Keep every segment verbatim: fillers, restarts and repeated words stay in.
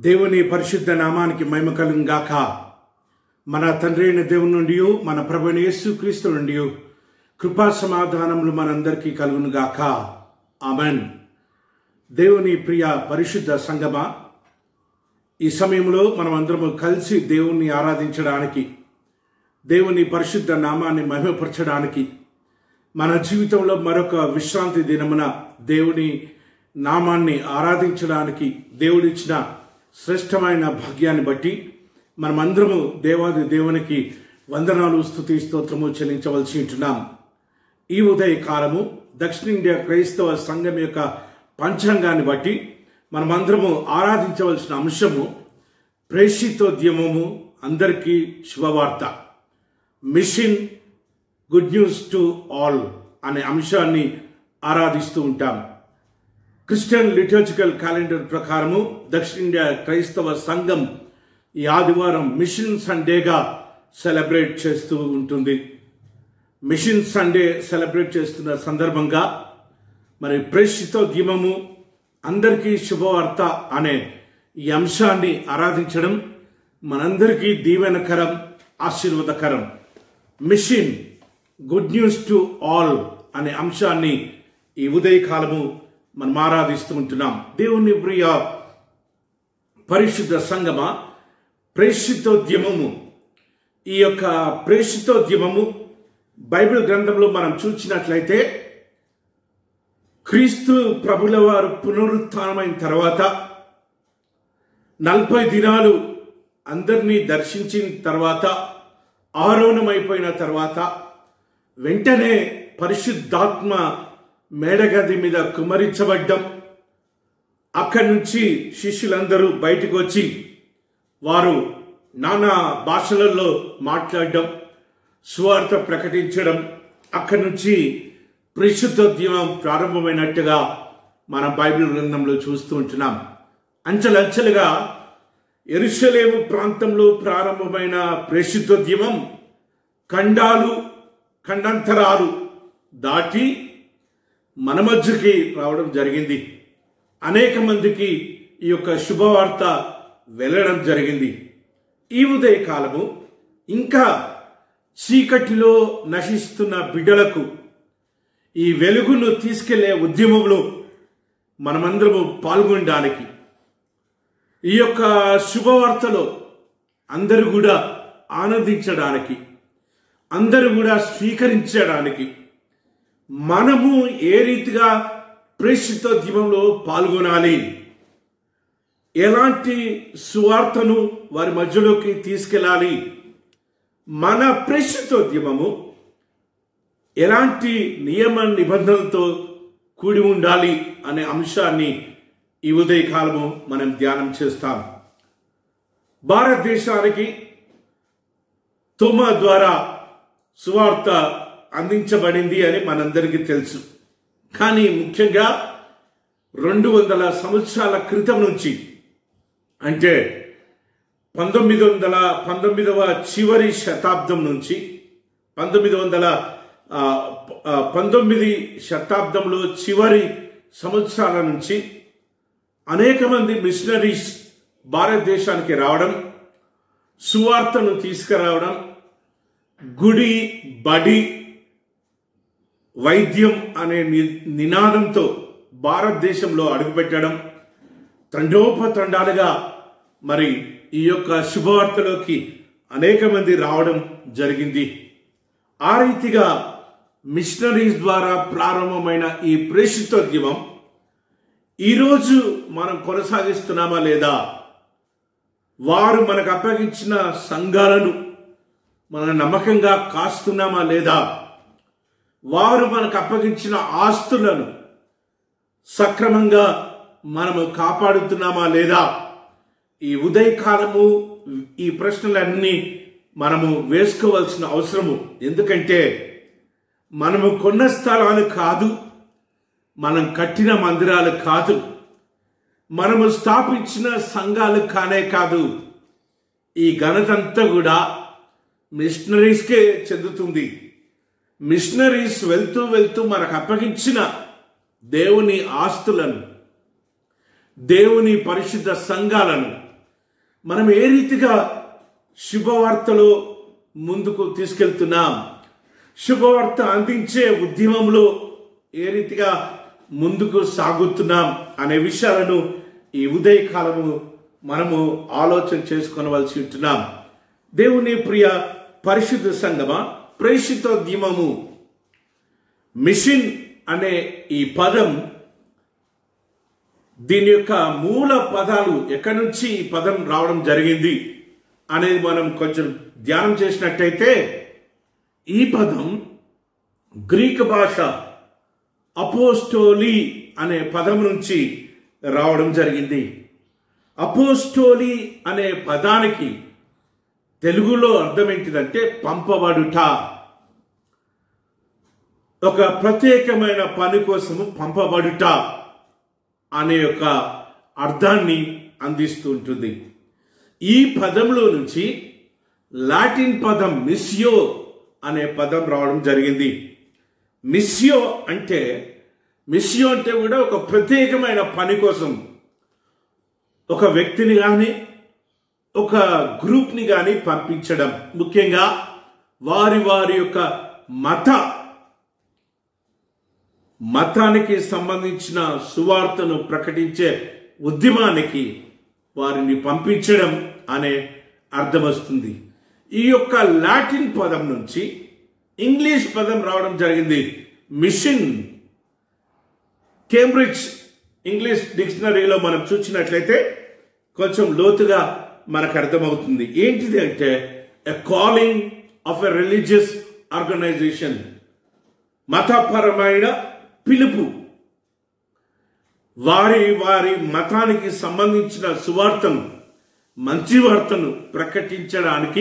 దేవుని పరిశుద్ధ నామానికి మహిమ కలుగును గాక. మన తండ్రి అయిన దేవుని నుండి మన ప్రభువైన యేసుక్రీస్తు నుండి కృపా సమాధానములు మనందరికీ కలుగును గాక. ఆమేన్. దేవుని ప్రియ పరిశుద్ధ సంగమా, ఈ సమయంలో మనం అందరము కలిసి దేవుణ్ణి ఆరాధించడానికి, దేవుని పరిశుద్ధ నామాన్ని మహిమపరచడానికి, మన జీవితంలో మరొక విశ్రాంతి దినమున దేవుని నామాన్ని ఆరాధించడానికి దేవుడిచ్చిన శ్రేష్టమైన భాగ్యాన్ని బట్టి మనమందరము దేవాది దేవునికి వందనాలు, స్తుతి, స్తోత్రము చెల్లించవలసి ఉంటున్నాం. ఈ ఉదయ కాలము దక్షిణ ఇండియా క్రైస్తవ సంఘం యొక్క పంచాంగాన్ని బట్టి మనమందరము ఆరాధించవలసిన అంశము ప్రేషితోద్యమము, అందరికీ శుభవార్త, mission good news to all అనే అంశాన్ని ఆరాధిస్తూ ఉంటాం. క్రిస్టియన్ లిటర్జికల్ క్యాలెండర్ ప్రకారము దక్షిణ ఇండియా క్రైస్తవ సంఘం ఈ ఆదివారం మిషన్ సండేగా సెలబ్రేట్ చేస్తూ ఉంటుంది. మిషన్ సండే సెలబ్రేట్ చేస్తున్న సందర్భంగా మరి ప్రేషితోద్యమము, అందరికీ శుభవార్త అనే ఈ అంశాన్ని ఆరాధించడం మనందరికీ దీవెనకరం, ఆశీర్వాదకరం. Mission good news to all అనే అంశాన్ని ఈ ఉదయకాలము మనం ఆరాధిస్తూ ఉంటున్నాం. దేవుని ప్రియ పరిశుద్ధ సంగమా, ప్రేషితోద్యమము, ఈ యొక్క ప్రేషితోద్యమము బైబిల్ గ్రంథంలో మనం చూసినట్లయితే క్రీస్తు ప్రభుల వారు పునరుత్థానమైన తర్వాత నలభై దినాలు అందరినీ దర్శించిన తర్వాత, ఆరోహణమైపోయిన తర్వాత వెంటనే పరిశుద్ధాత్మ మేడగది మీద కుమరించబడ్డం, అక్కడి నుంచి శిష్యులందరూ బయటకు వచ్చి వారు నానా భాషలలో మాట్లాడడం, సువార్త ప్రకటించడం, అక్కడి నుంచి పరిశుద్ధోద్యమం ప్రారంభమైనట్టుగా మన బైబిల్ గ్రంథంలో చూస్తూ ఉంటున్నాం. అంచెలంచెలుగా యెరూషలేము ప్రాంతంలో ప్రారంభమైన పరిశుద్ధోద్యమం ఖండాలు, ఖండాంతరాలు దాటి మన మధ్యకి రావడం జరిగింది. అనేక మందికి ఈ యొక్క శుభవార్త వెళ్ళడం జరిగింది. ఈ ఉదయ కాలము ఇంకా చీకటిలో నశిస్తున్న బిడ్డలకు ఈ వెలుగును తీసుకెళ్లే ఉద్యమంలో మనమందరము పాల్గొనడానికి, ఈ యొక్క శుభవార్తలో అందరూ కూడా ఆనందించడానికి, అందరూ కూడా స్వీకరించడానికి మనము ఏ రీతిగా ప్రేషితోద్యమంలో పాల్గొనాలి, ఎలాంటి సువార్తను వారి మధ్యలోకి తీసుకెళ్ళాలి, మన ప్రేషితోద్యమము ఎలాంటి నియమ నిబంధనలతో కూడి ఉండాలి అనే అంశాన్ని ఈ ఉదయకాలము మనం ధ్యానం చేస్తాం. భారతదేశానికి తోమా ద్వారా సువార్త అందించబడింది అని మనందరికీ తెలుసు. కానీ ముఖ్యంగా రెండు వందల సంవత్సరాల క్రితం నుంచి, అంటే పంతొమ్మిది వందల పంతొమ్మిదవ చివరి శతాబ్దం నుంచి పంతొమ్మిది వందల పంతొమ్మిది శతాబ్దంలో చివరి సంవత్సరాల నుంచి అనేక మంది మిషనరీస్ భారతదేశానికి రావడం, సువార్తను తీసుకురావడం, గుడి, బడి, వైద్యం అనే నినాదంతో భారతదేశంలో అడుగుపెట్టడం, తండోపతండాలుగా మరి ఈ యొక్క శుభవార్తలోకి అనేక మంది రావడం జరిగింది. ఆ రీతిగా మిషనరీస్ ద్వారా ప్రారంభమైన ఈ ప్రేషితోద్యమం ఈరోజు మనం కొనసాగిస్తున్నామా లేదా, వారు మనకు అప్పగించిన సంఘాలను మన నమ్మకంగా కాస్తున్నామా లేదా, వారు మనకు అప్పగించిన ఆస్తులను సక్రమంగా మనము కాపాడుతున్నామా లేదా, ఈ ఉదయకాలము ఈ ప్రశ్నలన్నీ మనము వేసుకోవాల్సిన అవసరము. ఎందుకంటే మనము కొన్న స్థలాలు కాదు, మనం కట్టిన మందిరాలు కాదు, మనము స్థాపించిన సంఘాలు కానే కాదు, ఈ ఘనతంతా కూడా మిషనరీస్కే చెందుతుంది. మిషనరీస్ వెళ్తూ వెళ్తూ మనకు అప్పగించిన దేవుని ఆస్తులను, దేవుని పరిశుద్ధ సంఘాలను మనం ఏ రీతిగా శుభవార్తలో ముందుకు తీసుకెళ్తున్నాం, శుభవార్త అందించే ఉద్యమంలో ఏ రీతిగా ముందుకు సాగుతున్నాం అనే విషయాలను ఈ ఉదయకాలము మనము ఆలోచన చేసుకోవలసి ఉంటున్నాం. దేవుని ప్రియ పరిశుద్ధ సంగమా, ప్రేషితోద్యమము, మిషన్ అనే ఈ పదం, దీని యొక్క మూల పదాలు ఎక్కడి నుంచి ఈ పదం రావడం జరిగింది అనేది మనం కొంచెం ధ్యానం చేసినట్టయితే, ఈ పదం గ్రీక్ భాష అపోస్టోలి అనే పదం నుంచి రావడం జరిగింది. అపోస్టోలి అనే పదానికి తెలుగులో అర్థం ఏంటిదంటే పంపబడుట. ఒక ప్రత్యేకమైన పని కోసము పంపబడుట అనే యొక్క అర్థాన్ని అందిస్తూ ఉంటుంది. ఈ పదంలో నుంచి లాటిన్ పదం మిస్యో అనే పదం రావడం జరిగింది. మిస్యో అంటే మిస్యో అంటే కూడా ఒక ప్రత్యేకమైన పని కోసం ఒక వ్యక్తిని కానీ ఒక గ్రూప్ని కానీ పంపించడం, ముఖ్యంగా వారి వారి యొక్క మత మతానికి సంబంధించిన సువార్తను ప్రకటించే ఉద్యమానికి వారిని పంపించడం అనే అర్థం వస్తుంది. ఈ యొక్క లాటిన్ పదం నుంచి ఇంగ్లీష్ పదం రావడం జరిగింది, మిషన్. కేంబ్రిడ్జ్ ఇంగ్లీష్ డిక్షనరీలో మనం చూసినట్లయితే కొంచెం లోతుగా మనకు అర్థమవుతుంది. ఏంటిది అంటే a calling of a religious organisation, మతపరమైన పిలుపు. వారి వారి మతానికి సంబంధించిన సువార్తను, మంచి వార్తను ప్రకటించడానికి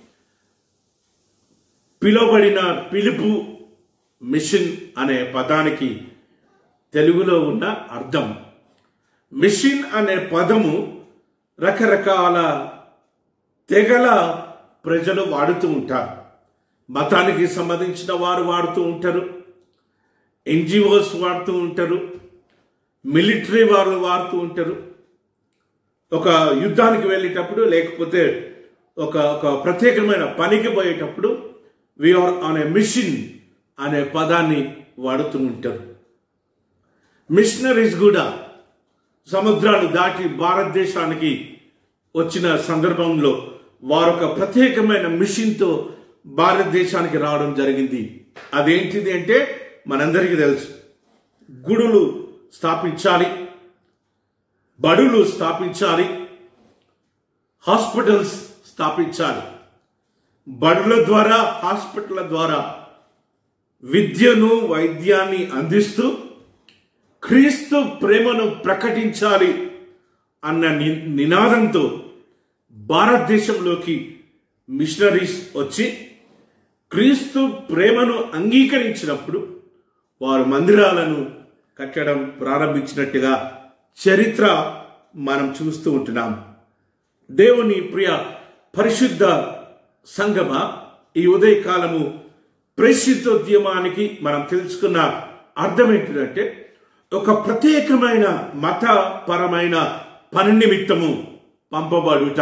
పిలువబడిన పిలుపు మిషన్ అనే పదానికి తెలుగులో ఉన్న అర్థం. మిషన్ అనే పదము రకరకాల తెగల ప్రజలు వాడుతూ ఉంటారు. మతానికి సంబంధించిన వారు వాడుతూ ఉంటారు, ఎన్జిఓస్ వాడుతూ ఉంటారు, మిలిటరీ వారు వాడుతూ ఉంటారు. ఒక యుద్ధానికి వెళ్ళేటప్పుడు, లేకపోతే ఒక ఒక ప్రత్యేకమైన పనికి పోయేటప్పుడు we are on a mission అనే పదాన్ని వాడుతూ ఉంటారు. మిషనరీస్ కూడా సముద్రాలు దాటి భారతదేశానికి వచ్చిన సందర్భంలో వారు ఒక ప్రత్యేకమైన మిషన్తో భారతదేశానికి రావడం జరిగింది. అదేంటిది అంటే మనందరికీ తెలుసు, గుడులు స్థాపించాలి, బడులు స్థాపించాలి, హాస్పిటల్స్ స్థాపించాలి. బడుల ద్వారా, హాస్పిటల్ ద్వారా విద్యను, వైద్యాన్ని అందిస్తూ క్రీస్తు ప్రేమను ప్రకటించాలి అన్న నినాదంతో భారతదేశంలోకి మిషనరీస్ వచ్చి క్రీస్తు ప్రేమను అంగీకరించినప్పుడు వారు మందిరాలను కట్టడం ప్రారంభించినట్టుగా చరిత్ర మనం చూస్తూ ఉంటున్నాం. దేవుని ప్రియ పరిశుద్ధ సంగమ, ఈ ఉదయకాలము ప్రేషితోద్యమానికి మనం తెలుసుకున్న అర్థం ఏంటిదంటే ఒక ప్రత్యేకమైన మతపరమైన పని నిమిత్తము పంపబడుట.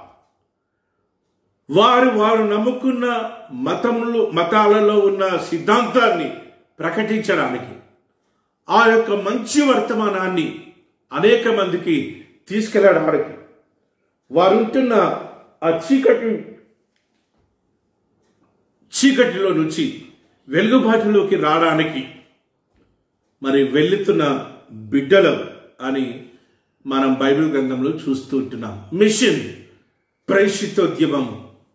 వారు వారు నమ్ముకున్న మతములు మతాలలో ఉన్న సిద్ధాంతాన్ని ప్రకటించడానికి, ఆ యొక్క మంచి వర్తమానాన్ని అనేక మందికి తీసుకెళ్ళడానికి, వారు ఉంటున్న ఆ చీకటి చీకటిలో నుంచి వెలుగుబాటులోకి రావడానికి మరి వెళ్తున్న బిడ్డలు అని మనం బైబిల్ గ్రంథంలో చూస్తూ ఉంటున్నాం. మిషన్, ప్రేషితోద్యమం.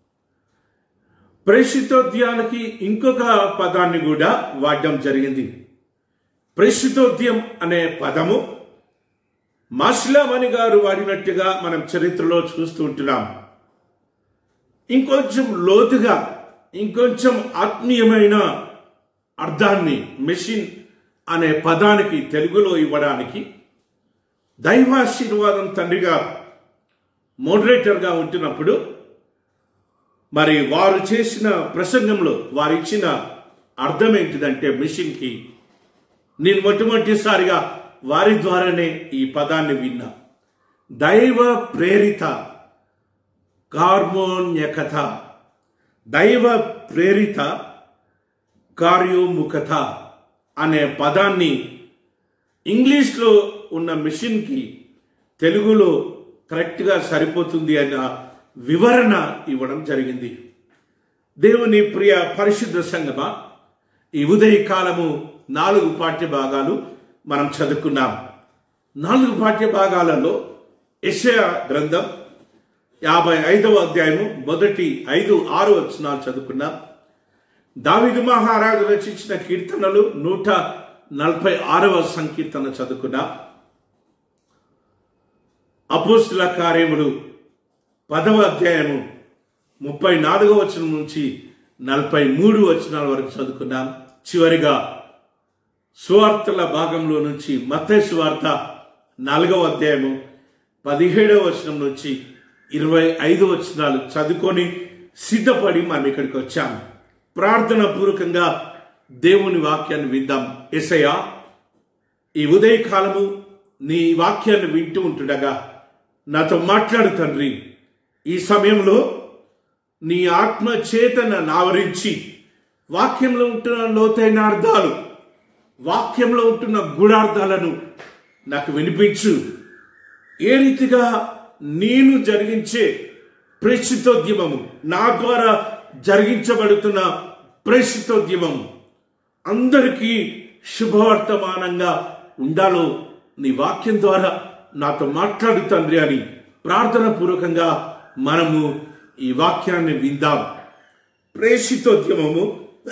ప్రేషితోద్యానికి ఇంకొక పదాన్ని కూడా వాడడం జరిగింది. ప్రేషితోద్యం అనే పదము మాస్లామణి గారు వాడినట్టుగా మనం చరిత్రలో చూస్తూ ఉంటున్నాం. ఇంకొంచెం లోతుగా, ఇంకొంచెం ఆత్మీయమైన అర్థాన్ని మిషన్ అనే పదానికి తెలుగులో ఇవ్వడానికి దైవాశీర్వాదం తండ్రిగా మోడరేటర్గా ఉంటున్నప్పుడు మరి వారు చేసిన ప్రసంగంలో వారు ఇచ్చిన అర్థం ఏంటిదంటే మిషన్కి, నేను మొట్టమొదటిసారిగా వారి ద్వారానే ఈ పదాన్ని విన్నా. దైవ ప్రేరిత కార్మోన్యకత, దైవ ప్రేరిత కార్యోముఖత అనే పదాన్ని ఇంగ్లీష్లో ఉన్న మిషన్కి తెలుగులో కరెక్ట్గా సరిపోతుంది అన్న వివరణ ఇవ్వడం జరిగింది. దేవుని ప్రియ పరిశుద్ధ సంగమా, ఈ ఉదయకాలము నాలుగు పాఠ్య భాగాలు మనం చదువుకున్నాం. నాలుగు పాఠ్య భాగాలలో యెషయా గ్రంథం యాభై ఐదవ అధ్యాయము మొదటి ఐదు ఆరు వచనాలు చదువుకున్నాం. దావీదు మహారాజు రచించిన కీర్తనలు నూట నలభై ఆరవ సంకీర్తన చదువుకున్నాం. అపోస్తుల కార్యములు పదవ అధ్యాయము ముప్పై నాలుగవ వచనం నుంచి నలభై మూడు వచనాల వరకు చదువుకున్నాం. చివరిగా సువార్తల భాగంలో నుంచి మత్తయి సువార్త నాలుగవ అధ్యాయము పదిహేడవ వచనం నుంచి ఇరవై ఐదు వచనాలు చదువుకొని సిద్ధపడి మనం ఇక్కడికి వచ్చాం. ప్రార్థన పూర్వకంగా దేవుని వాక్యాన్ని విందాం. యేసయ్యా, ఈ ఉదయకాలము నీ వాక్యాన్ని వింటూ ఉంటుండగా నాతో మాట్లాడు తండ్రి. ఈ సమయంలో నీ ఆత్మ చేతన నావరించి వాక్యంలో ఉంటున్న లోతైన అర్థాలు, వాక్యంలో ఉంటున్న గూఢార్థాలను నాకు వినిపించు. ఏ రీతిగా నేను జరిగించే ప్రేషితోద్యమము, నా ద్వారా జరిగించబడుతున్న ప్రేషితోద్యమం అందరికీ శుభవర్తమానంగా ఉండాలో నీ వాక్యం ద్వారా నాతో మాట్లాడు తండ్రి అని ప్రార్థన పూర్వకంగా మనము ఈ వాక్యాన్ని విందాం. ప్రేషితోద్యమము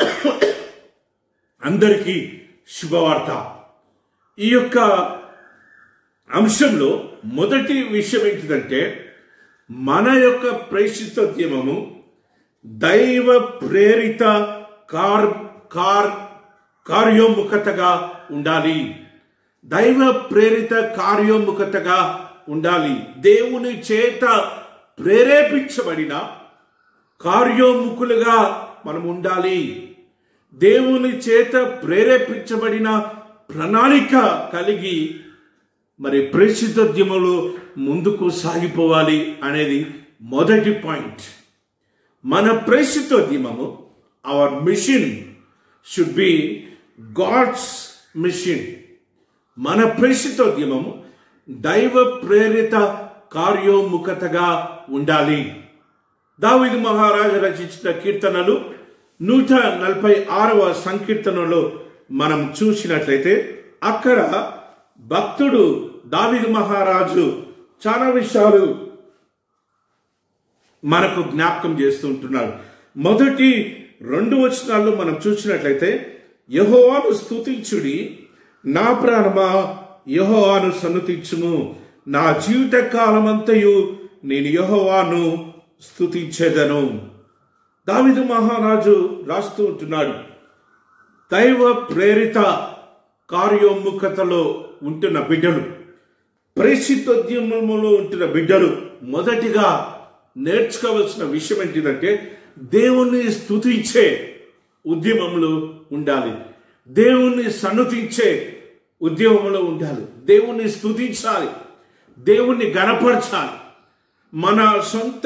అందరికీ శుభవార్త. ఈ యొక్క అంశంలో మొదటి విషయం ఏంటిదంటే, మన యొక్క ప్రేషితోద్యమము దైవ ప్రేరిత కార్ కార్ కార్యోముఖతగా ఉండాలి. దైవ ప్రేరిత కార్యోముఖతగా ఉండాలి. దేవుని చేత ప్రేరేపించబడిన కార్యోముఖులుగా మనం ఉండాలి. దేవుని చేత ప్రేరేపించబడిన ప్రణాళిక కలిగి మరి ప్రేషితోద్యమంలో ముందుకు సాగిపోవాలి అనేది మొదటి పాయింట్. మన ప్రేషితోద్యమము, our mission should be God's mission. మన ప్రేషితోద్యమము దైవ ప్రేరిత కార్యోముఖతగా ఉండాలి. దావీదు మహారాజు రచించిన కీర్తనలు నూట నలభై ఆరవ సంకీర్తనలో మనం చూసినట్లయితే అక్కడ భక్తుడు దావీదు మహారాజు చాలా విషయాలు మనకు జ్ఞాపకం చేస్తూ ఉంటున్నాడు. మొదటి రెండు వచనాల్లో మనం చూసినట్లయితే, యెహోవాను స్తుతించుడి, నా ప్రాణమా యెహోవాను సన్నుతించుము, నా జీవిత కాలమంతయు నేను యెహోవాను స్తుతించెదను. దావీదు మహారాజు రాస్తూ ఉంటున్నాడు, దైవ ప్రేరిత కార్యోముఖతలో ఉంటున్న బిడ్డలు, ప్రేషితోద్యమంలో ఉంటున్న బిడ్డలు మొదటిగా నేర్చుకోవాల్సిన విషయం ఏంటిదంటే, దేవుణ్ణి స్తుతించే ఉద్యమంలో ఉండాలి. దేవుణ్ణి సన్నుతించే ఉద్యమంలో ఉండాలి. దేవుణ్ణి స్తుతించాలి, దేవుణ్ణి గణపరచాలి. మన సొంత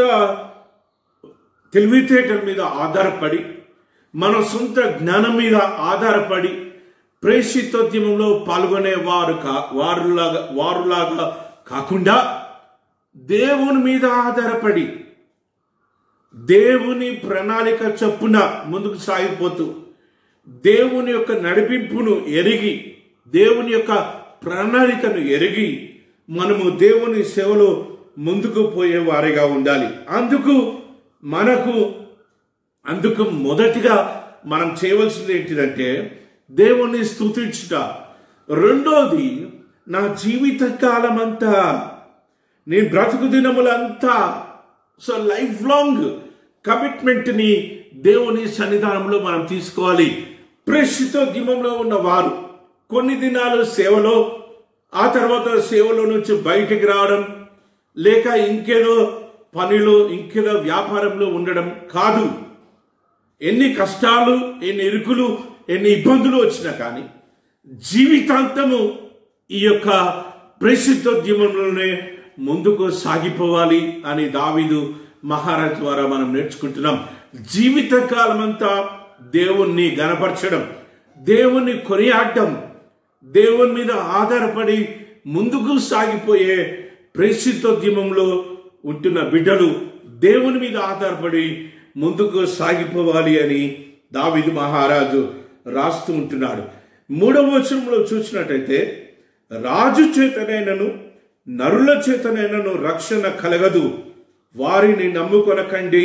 తెలివితేటల మీద ఆధారపడి, మన సొంత జ్ఞానం మీద ఆధారపడి ప్రేషితోద్యమంలో పాల్గొనే వారు కా వారులాగా వారులాగా కాకుండా దేవుని మీద ఆధారపడి దేవుని ప్రణాళిక చొప్పున ముందుకు సాగిపోతూ దేవుని యొక్క నడిపింపును ఎరిగి, దేవుని యొక్క ప్రణాళికను ఎరిగి మనము దేవుని సేవలో ముందుకు పోయే వారిగా ఉండాలి. అందుకు మనకు అందుకు మొదటిగా మనం చేయవలసింది ఏంటిదంటే దేవుణ్ణి స్తుతించుట. రెండోది, నా జీవిత కాలం అంతా, నేను బ్రతుకు దినములంతా, సో లైఫ్ లాంగ్ కమిట్మెంట్ని దేవుని సన్నిధానంలో మనం తీసుకోవాలి. ప్రేషితోద్యమంలో ఉన్న వారు కొన్ని దినాలు సేవలో, ఆ తర్వాత సేవలో నుంచి బయటికి రావడం, లేక ఇంకేదో పనిలో ఇంకేదో వ్యాపారంలో ఉండడం కాదు. ఎన్ని కష్టాలు, ఎన్ని ఇరుకులు, ఎన్ని ఇబ్బందులు వచ్చినా కానీ జీవితాంతము ఈ యొక్క ప్రేషితోద్యమంలోనే ముందుకు సాగిపోవాలి అని దావీదు మహారాజు ద్వారా మనం నేర్చుకుంటున్నాం. జీవితకాలం అంతా దేవుణ్ణి గణపరచడం, దేవుణ్ణి కొనియాడటం, దేవుని మీద ఆధారపడి ముందుకు సాగిపోయే ప్రేషితోద్యమంలో ఉంటున్న బిడ్డలు దేవుని మీద ఆధారపడి ముందుకు సాగిపోవాలి అని దావీదు మహారాజు రాస్తూ ఉంటున్నాడు. మూడవ వచనంలో చూసినట్టయితే, రాజు చేతనైనను నరుల చేతనైనను రక్షణ కలగదు, వారిని నమ్ముకొనకండి.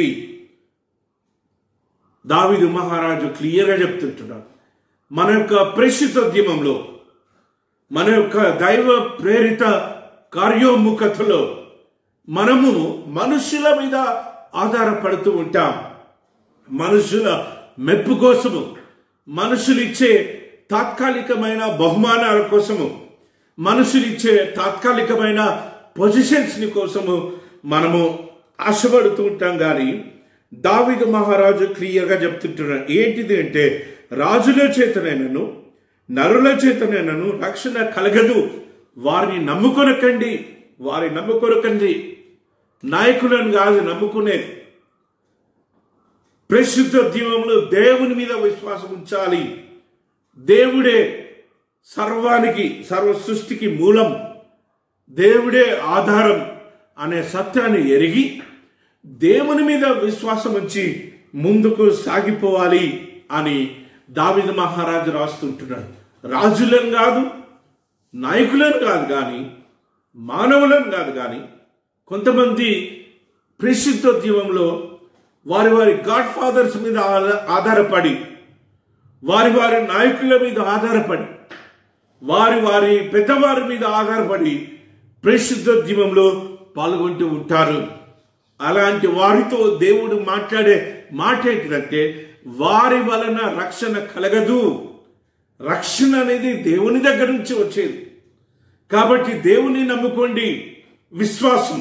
దావీదు మహారాజు క్లియర్గా చెప్తుంటున్నాడు. మన యొక్క ప్రేషితోద్యమంలో, మన యొక్క దైవ ప్రేరిత కార్యోముఖతలో మనము మనుషుల మీద ఆధారపడుతూ ఉంటాం. మనుషుల మెప్పు కోసము, మనుషులిచ్చే తాత్కాలికమైన బహుమానాల కోసము, మనుషులిచ్చే తాత్కాలికమైన పొజిషన్స్ని కోసము మనము ఆశపడుతూ ఉంటాం. కానీ దావీదు మహారాజు క్లియర్గా చెప్తుంటున్నాడు. ఏంటిది అంటే, రాజుల చేతనైనను నరుల చేతనైనను రక్షణ కలగదు, వారిని నమ్ముకొనకండి. వారిని నమ్ముకొనకండి. నాయకులను కాదు నమ్ముకునేది. ప్రేషితోద్యమంలో దేవుని మీద విశ్వాసం ఉంచాలి. దేవుడే సర్వానికి, సర్వ సృష్టికి మూలం, దేవుడే ఆధారం అనే సత్యాన్ని ఎరిగి దేవుని మీద విశ్వాసం ఉంచి ముందుకు సాగిపోవాలి అని దావీదు మహారాజు రాస్తుంటున్నాడు. రాజులను కాదు, నాయకులను కాదు, కానీ మానవులను కాదు, కానీ కొంతమంది ప్రేషితోద్యమంలో వారి వారి గాడ్ ఫాదర్స్ మీద ఆధారపడి, వారి వారి నాయకుల మీద ఆధారపడి, వారి వారి పెద్దవారి మీద ఆధారపడి ప్రేషితోద్యమంలో పాల్గొంటూ ఉంటారు. అలాంటి వారితో దేవుడు మాట్లాడే మాట ఏంటిదంటే, వారి వలన రక్షణ కలగదు. రక్షణ అనేది దేవుని దగ్గర నుంచి వచ్చేది. కాబట్టి దేవుని నమ్ముకోండి. విశ్వాసం,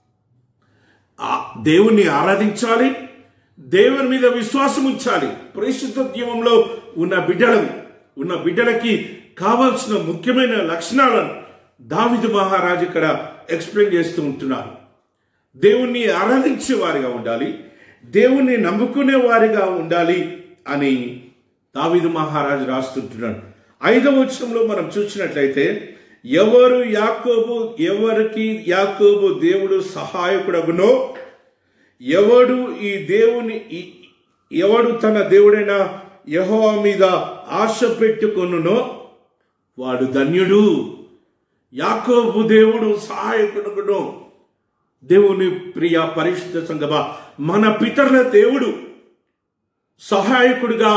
దేవుణ్ణి ఆరాధించాలి, దేవుని మీద విశ్వాసం ఉంచాలి. ప్రేషితోద్యమంలో ఉన్న బిడ్డలు ఉన్న బిడ్డలకి కావాల్సిన ముఖ్యమైన లక్షణాలను దావీదు మహారాజు ఇక్కడ ఎక్స్ప్లెయిన్ చేస్తూ ఉంటున్నారు. దేవుణ్ణి ఆరాధించే వారిగా ఉండాలి, దేవుణ్ణి నమ్ముకునే వారిగా ఉండాలి అని దావీదు మహారాజు రాస్తుంటున్నాడు. ఐదవ వచనంలో మనం చూసినట్లయితే, ఎవరు యాకోబు ఎవరికి యాకోబు దేవుడు సహాయకుడగునో, ఎవడు ఈ దేవుని ఎవడు తన దేవుడైన యెహోవా మీద ఆశ పెట్టుకొనునో వాడు ధన్యుడు. యాకోబు దేవుడు సహాయకుడగునో. దేవుని ప్రియ పరిశుద్ధ సంగమా, మన పితరుల దేవుడు సహాయకుడిగా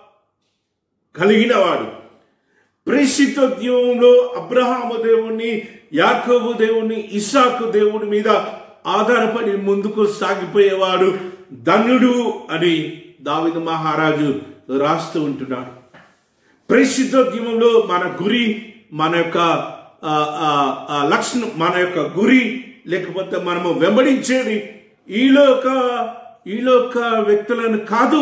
కలిగిన వాడు. ప్రేషితోద్యమంలో అబ్రహాము దేవుణ్ణి, యాకోబు దేవుణ్ణి, ఇస్సాకు దేవుడి మీద ఆధారపడి ముందుకు సాగిపోయేవాడు ధన్యుడు అని దావీదు మహారాజు రాస్తూ ఉంటున్నాడు. ప్రేషితోద్యమంలో మన గురి, మన యొక్క లక్షణం, మన యొక్క గురి లేకపోతే మనము వెంబడించేది ఈలోక ఈలోక వ్యక్తులను కాదు,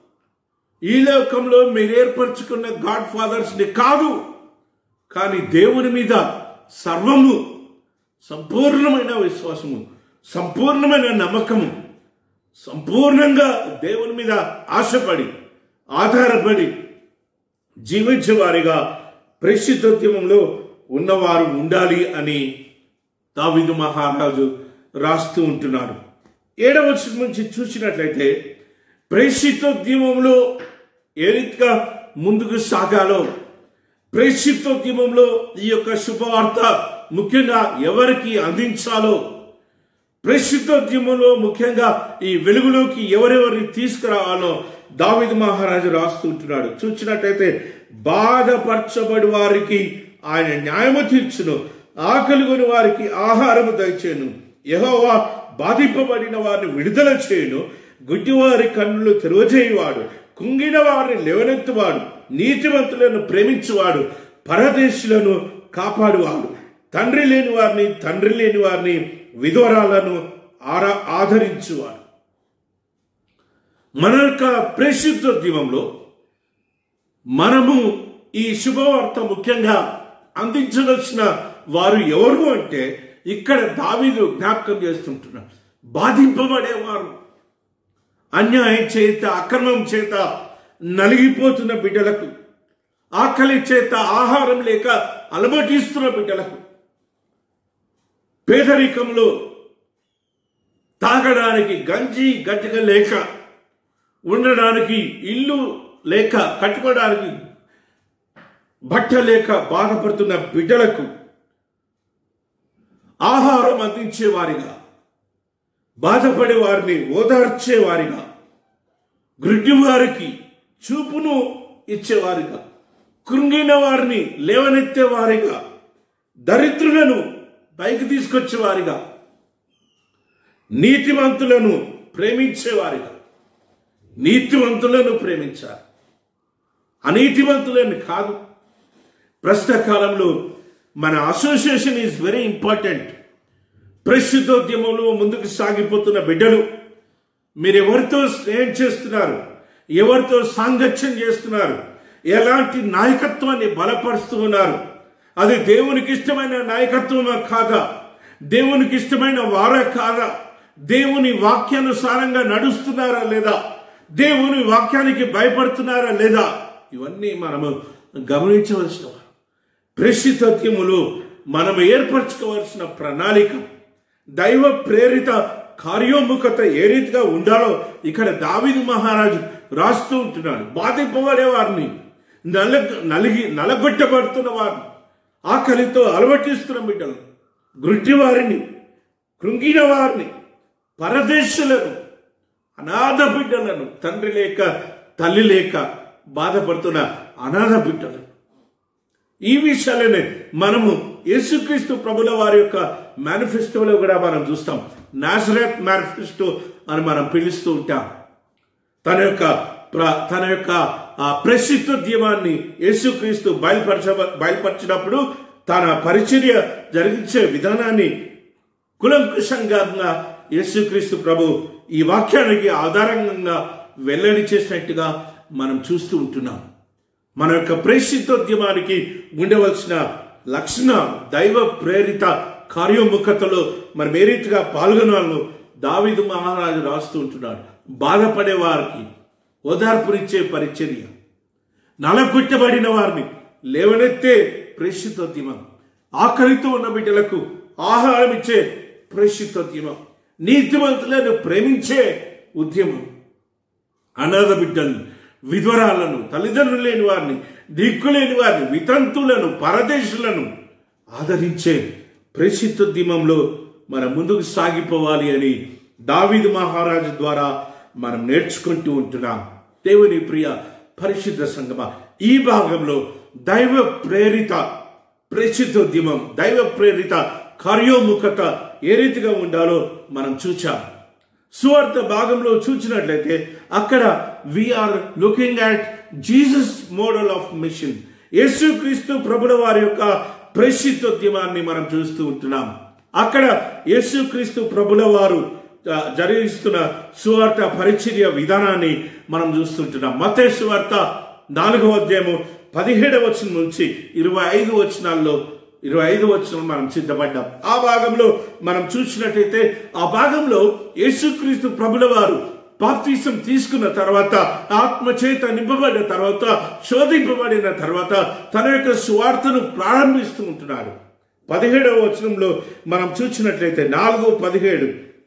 ఈ లోకంలో మీరు ఏర్పరచుకున్న గాడ్ ఫాదర్స్ని కాదు, కానీ దేవుని మీద సర్వము, సంపూర్ణమైన విశ్వాసము, సంపూర్ణమైన నమ్మకము, సంపూర్ణంగా దేవుని మీద ఆశపడి ఆధారపడి జీవించేవారిగా ప్రేషితోద్యమంలో ఉన్నవారు ఉండాలి అని దావీదు మహారాజు రాస్తూ ఉంటున్నాడు. ఏడవ వచనం నుంచి చూసినట్లయితే, ప్రేషితోద్యమంలో ఏ రీతిగా ముందుకు సాగాలో, ప్రేషితోద్యమంలో ఈ యొక్క శుభవార్త ముఖ్యంగా ఎవరికి అందించాలో, ప్రేషితోద్యమంలో ముఖ్యంగా ఈ వెలుగులోకి ఎవరెవరిని తీసుకురావాలో దావీదు మహారాజు రాస్తూ ఉంటున్నాడు. చూసినట్లయితే, బాధపరచబడి వారికి ఆయన న్యాయము తీర్చును, ఆకలిగొని వారికి ఆహారము దయచేయను, యెహోవా బాధింపబడిన వారిని విడుదల చేయను, గుడ్డివారి కన్నులు తెరవజేయువాడు, కుంగిన వారిని లేవనెత్తువాడు, నీతివంతులను ప్రేమించువాడు, పరదేశులను కాపాడువాడు, తండ్రి లేని వారిని తండ్రి లేని వారిని విధవరాలను ఆరా ఆదరించువాడు. మన యొక్క ప్రేషితోద్యమంలో మనము ఈ శుభవార్త ముఖ్యంగా అందించవలసిన వారు ఎవరు అంటే, ఇక్కడ దావీదు జ్ఞాపకం చేస్తుంటున్నాడు. బాధింపబడేవారు, అన్యాయం చేత అక్రమం చేత నలిగిపోతున్న బిడ్డలకు, ఆకలి చేత ఆహారం లేక అలమటిస్తున్న బిడ్డలకు, పేదరికంలో తాగడానికి గంజి గట్టిక లేక, ఉండడానికి ఇల్లు లేక, కట్టుకోవడానికి బట్ట లేక బాధపడుతున్న బిడ్డలకు ఆహారం అందించేవారిగా, బాధపడే వారిని ఓదార్చేవారిగా, గ్రుడ్డి వారికి చూపును ఇచ్చేవారిగా, కృంగిన వారిని లేవనెత్తేవారిగా, దరిద్రులను పైకి తీసుకొచ్చేవారిగా, నీతివంతులను ప్రేమించేవారిగా, నీతివంతులను ప్రేమించారు, అనీతివంతులను కాదు. ప్రస్తుత కాలంలో మన అసోసియేషన్ ఈజ్ వెరీ ఇంపార్టెంట్. పరిశుద్ధోద్యమంలో ముందుకు సాగిపోతున్న బిడ్డలు, మీరు ఎవరితో స్నేహం చేస్తున్నారు, ఎవరితో సాంగత్యం చేస్తున్నారు, ఎలాంటి నాయకత్వాన్ని బలపరుస్తూ ఉన్నారు, అది దేవునికి ఇష్టమైన నాయకత్వమా కాదా, దేవునికి ఇష్టమైన వారా కాదా, దేవుని వాక్యానుసారంగా నడుస్తున్నారా లేదా, దేవుని వాక్యానికి భయపడుతున్నారా లేదా, ఇవన్నీ మనము గమనించవలసిన వారు. పరిశుద్ధోద్యములో మనం ఏర్పరచుకోవాల్సిన ప్రణాళిక, దైవ ప్రేరిత కార్యోముఖత ఏ రీతిగా ఉండాలో ఇక్కడ దావీదు మహారాజు రాస్తూ ఉంటున్నాడు. బాధింపబడే వారిని, నల నలిగి నలగొట్టబడుతున్న వారిని, ఆకలితో అలవటిస్తున్న బిడ్డలు, గుడ్డి వారిని, కృంగిన వారిని, పరదేశులను, అనాథ బిడ్డలను, తండ్రి లేక తల్లి లేక బాధపడుతున్న అనాథ బిడ్డలను, ఈ విషయాలనే మనము యేసుక్రీస్తు ప్రభుల వారి యొక్క మేనిఫెస్టోలో కూడా మనం చూస్తాం. నాజరేత్ మేనిఫెస్టో అని మనం పిలుస్తూ ఉంటాం. తన యొక్క తన యొక్క ప్రసిద్ధోద్యమాన్ని యేసుక్రీస్తు బయలుపరచ బయలుపరిచినప్పుడు తన పరిచర్య జరిగించే విధానాన్ని కులంకుశంగా యేసుక్రీస్తు ప్రభు ఈ వాక్యానికి ఆధారంగా వెల్లడి చేసినట్టుగా మనం చూస్తూ ఉంటున్నాం. మన యొక్క ప్రేషితోద్యమానికి ఉండవలసిన లక్షణ దైవ ప్రేరిత కార్యోముఖతలో మనం ఏ రీతిగా పాల్గొనాలో దావీదు మహారాజు రాస్తూ ఉంటున్నాడు. బాధపడే వారికి ఓదార్పునిచ్చే పరిచర్య, నలగొట్టబడిన వారిని లేవనెత్తే ప్రేషితోద్యమం, ఆకలితో ఉన్న బిడ్డలకు ఆహారం ఇచ్చే ప్రేషితోద్యమం, నీతివంతులను ప్రేమించే ఉద్యమం, అనాథ బిడ్డలను, విధ్వరాలను, తల్లిదండ్రులు లేని వారిని, దిక్కులేని వారిని, వితంతులను, పరదేశులను ఆదరించే ప్రేషితోద్యమంలో మనం ముందుకు సాగిపోవాలి అని దావీదు మహారాజు ద్వారా మనం నేర్చుకుంటూ ఉంటున్నాం. దేవుని ప్రియ పరిశుద్ధ సంగమా, ఈ భాగంలో దైవ ప్రేరిత ప్రేషితోద్యమం, దైవ ప్రేరిత కార్యోముఖత ఏ రీతిగా ఉండాలో మనం చూచాం. సువార్త భాగంలో చూచినట్లయితే అక్కడ we are looking at Jesus model of mission. యేసుక్రీస్తు ప్రభుల వారి యొక్క ప్రేషితోద్యమాన్ని మనం చూస్తూ ఉంటున్నాం. అక్కడ యేసుక్రీస్తు ప్రభుల వారు జరిగిస్తున్న సువార్త పరిచర్య విధానాన్ని మనం చూస్తుంటున్నాం. మత్తయి సువార్త నాలుగవ అధ్యాయము పదిహేడవ వచనం నుంచి ఇరవై ఐదు వచనాల్లో ఇరవై ఐదు వచనం మనం సిద్ధపడ్డాం. ఆ భాగంలో మనం చూసినట్టయితే ఆ భాగంలో యేసుక్రీస్తు ప్రభుల వారు బాప్తిసం తీసుకున్న తర్వాత, ఆత్మ చేత నింపబడిన తర్వాత, శోధింపబడిన తర్వాత తన యొక్క సువార్తను ప్రారంభిస్తూ ఉంటున్నాడు. పదిహేడవ వచనంలో మనం చూసినట్లయితే నాలుగు పదిహేడు,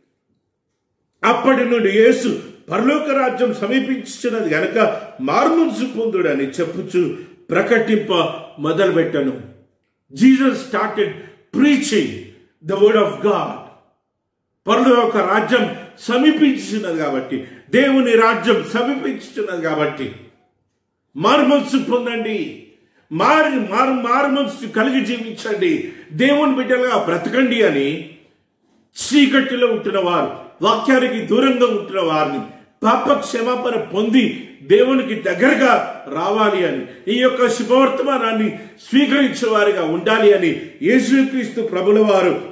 అప్పటి నుండి యేసు పరలోక రాజ్యం సమీపించున్నది గనక మార్మనస్సు పొందుడని చెప్పుచు ప్రకటింప మొదలుపెట్టను. Jesus started preaching the word of God. పరలోక రాజ్యం సమీపించున్నది కాబట్టి, దేవుని రాజ్యం సమీపించున్నది కాబట్టి మార్మనస్సు పొందండి, మారి మారు మార్మనస్సు కలిగి జీవించండి, దేవుని బిడ్డలుగా బ్రతకండి అని చీకటిలో ఉంటున్న వారు, వాక్యానికి దూరంగా ఉంటున్న వారిని పాప క్షమాపణ పొంది దేవునికి దగ్గరగా రావాలి అని, ఈ యొక్క శుభవర్తమానాన్ని స్వీకరించే వారిగా ఉండాలి అని యేసుక్రీస్తు ప్రభుల వారు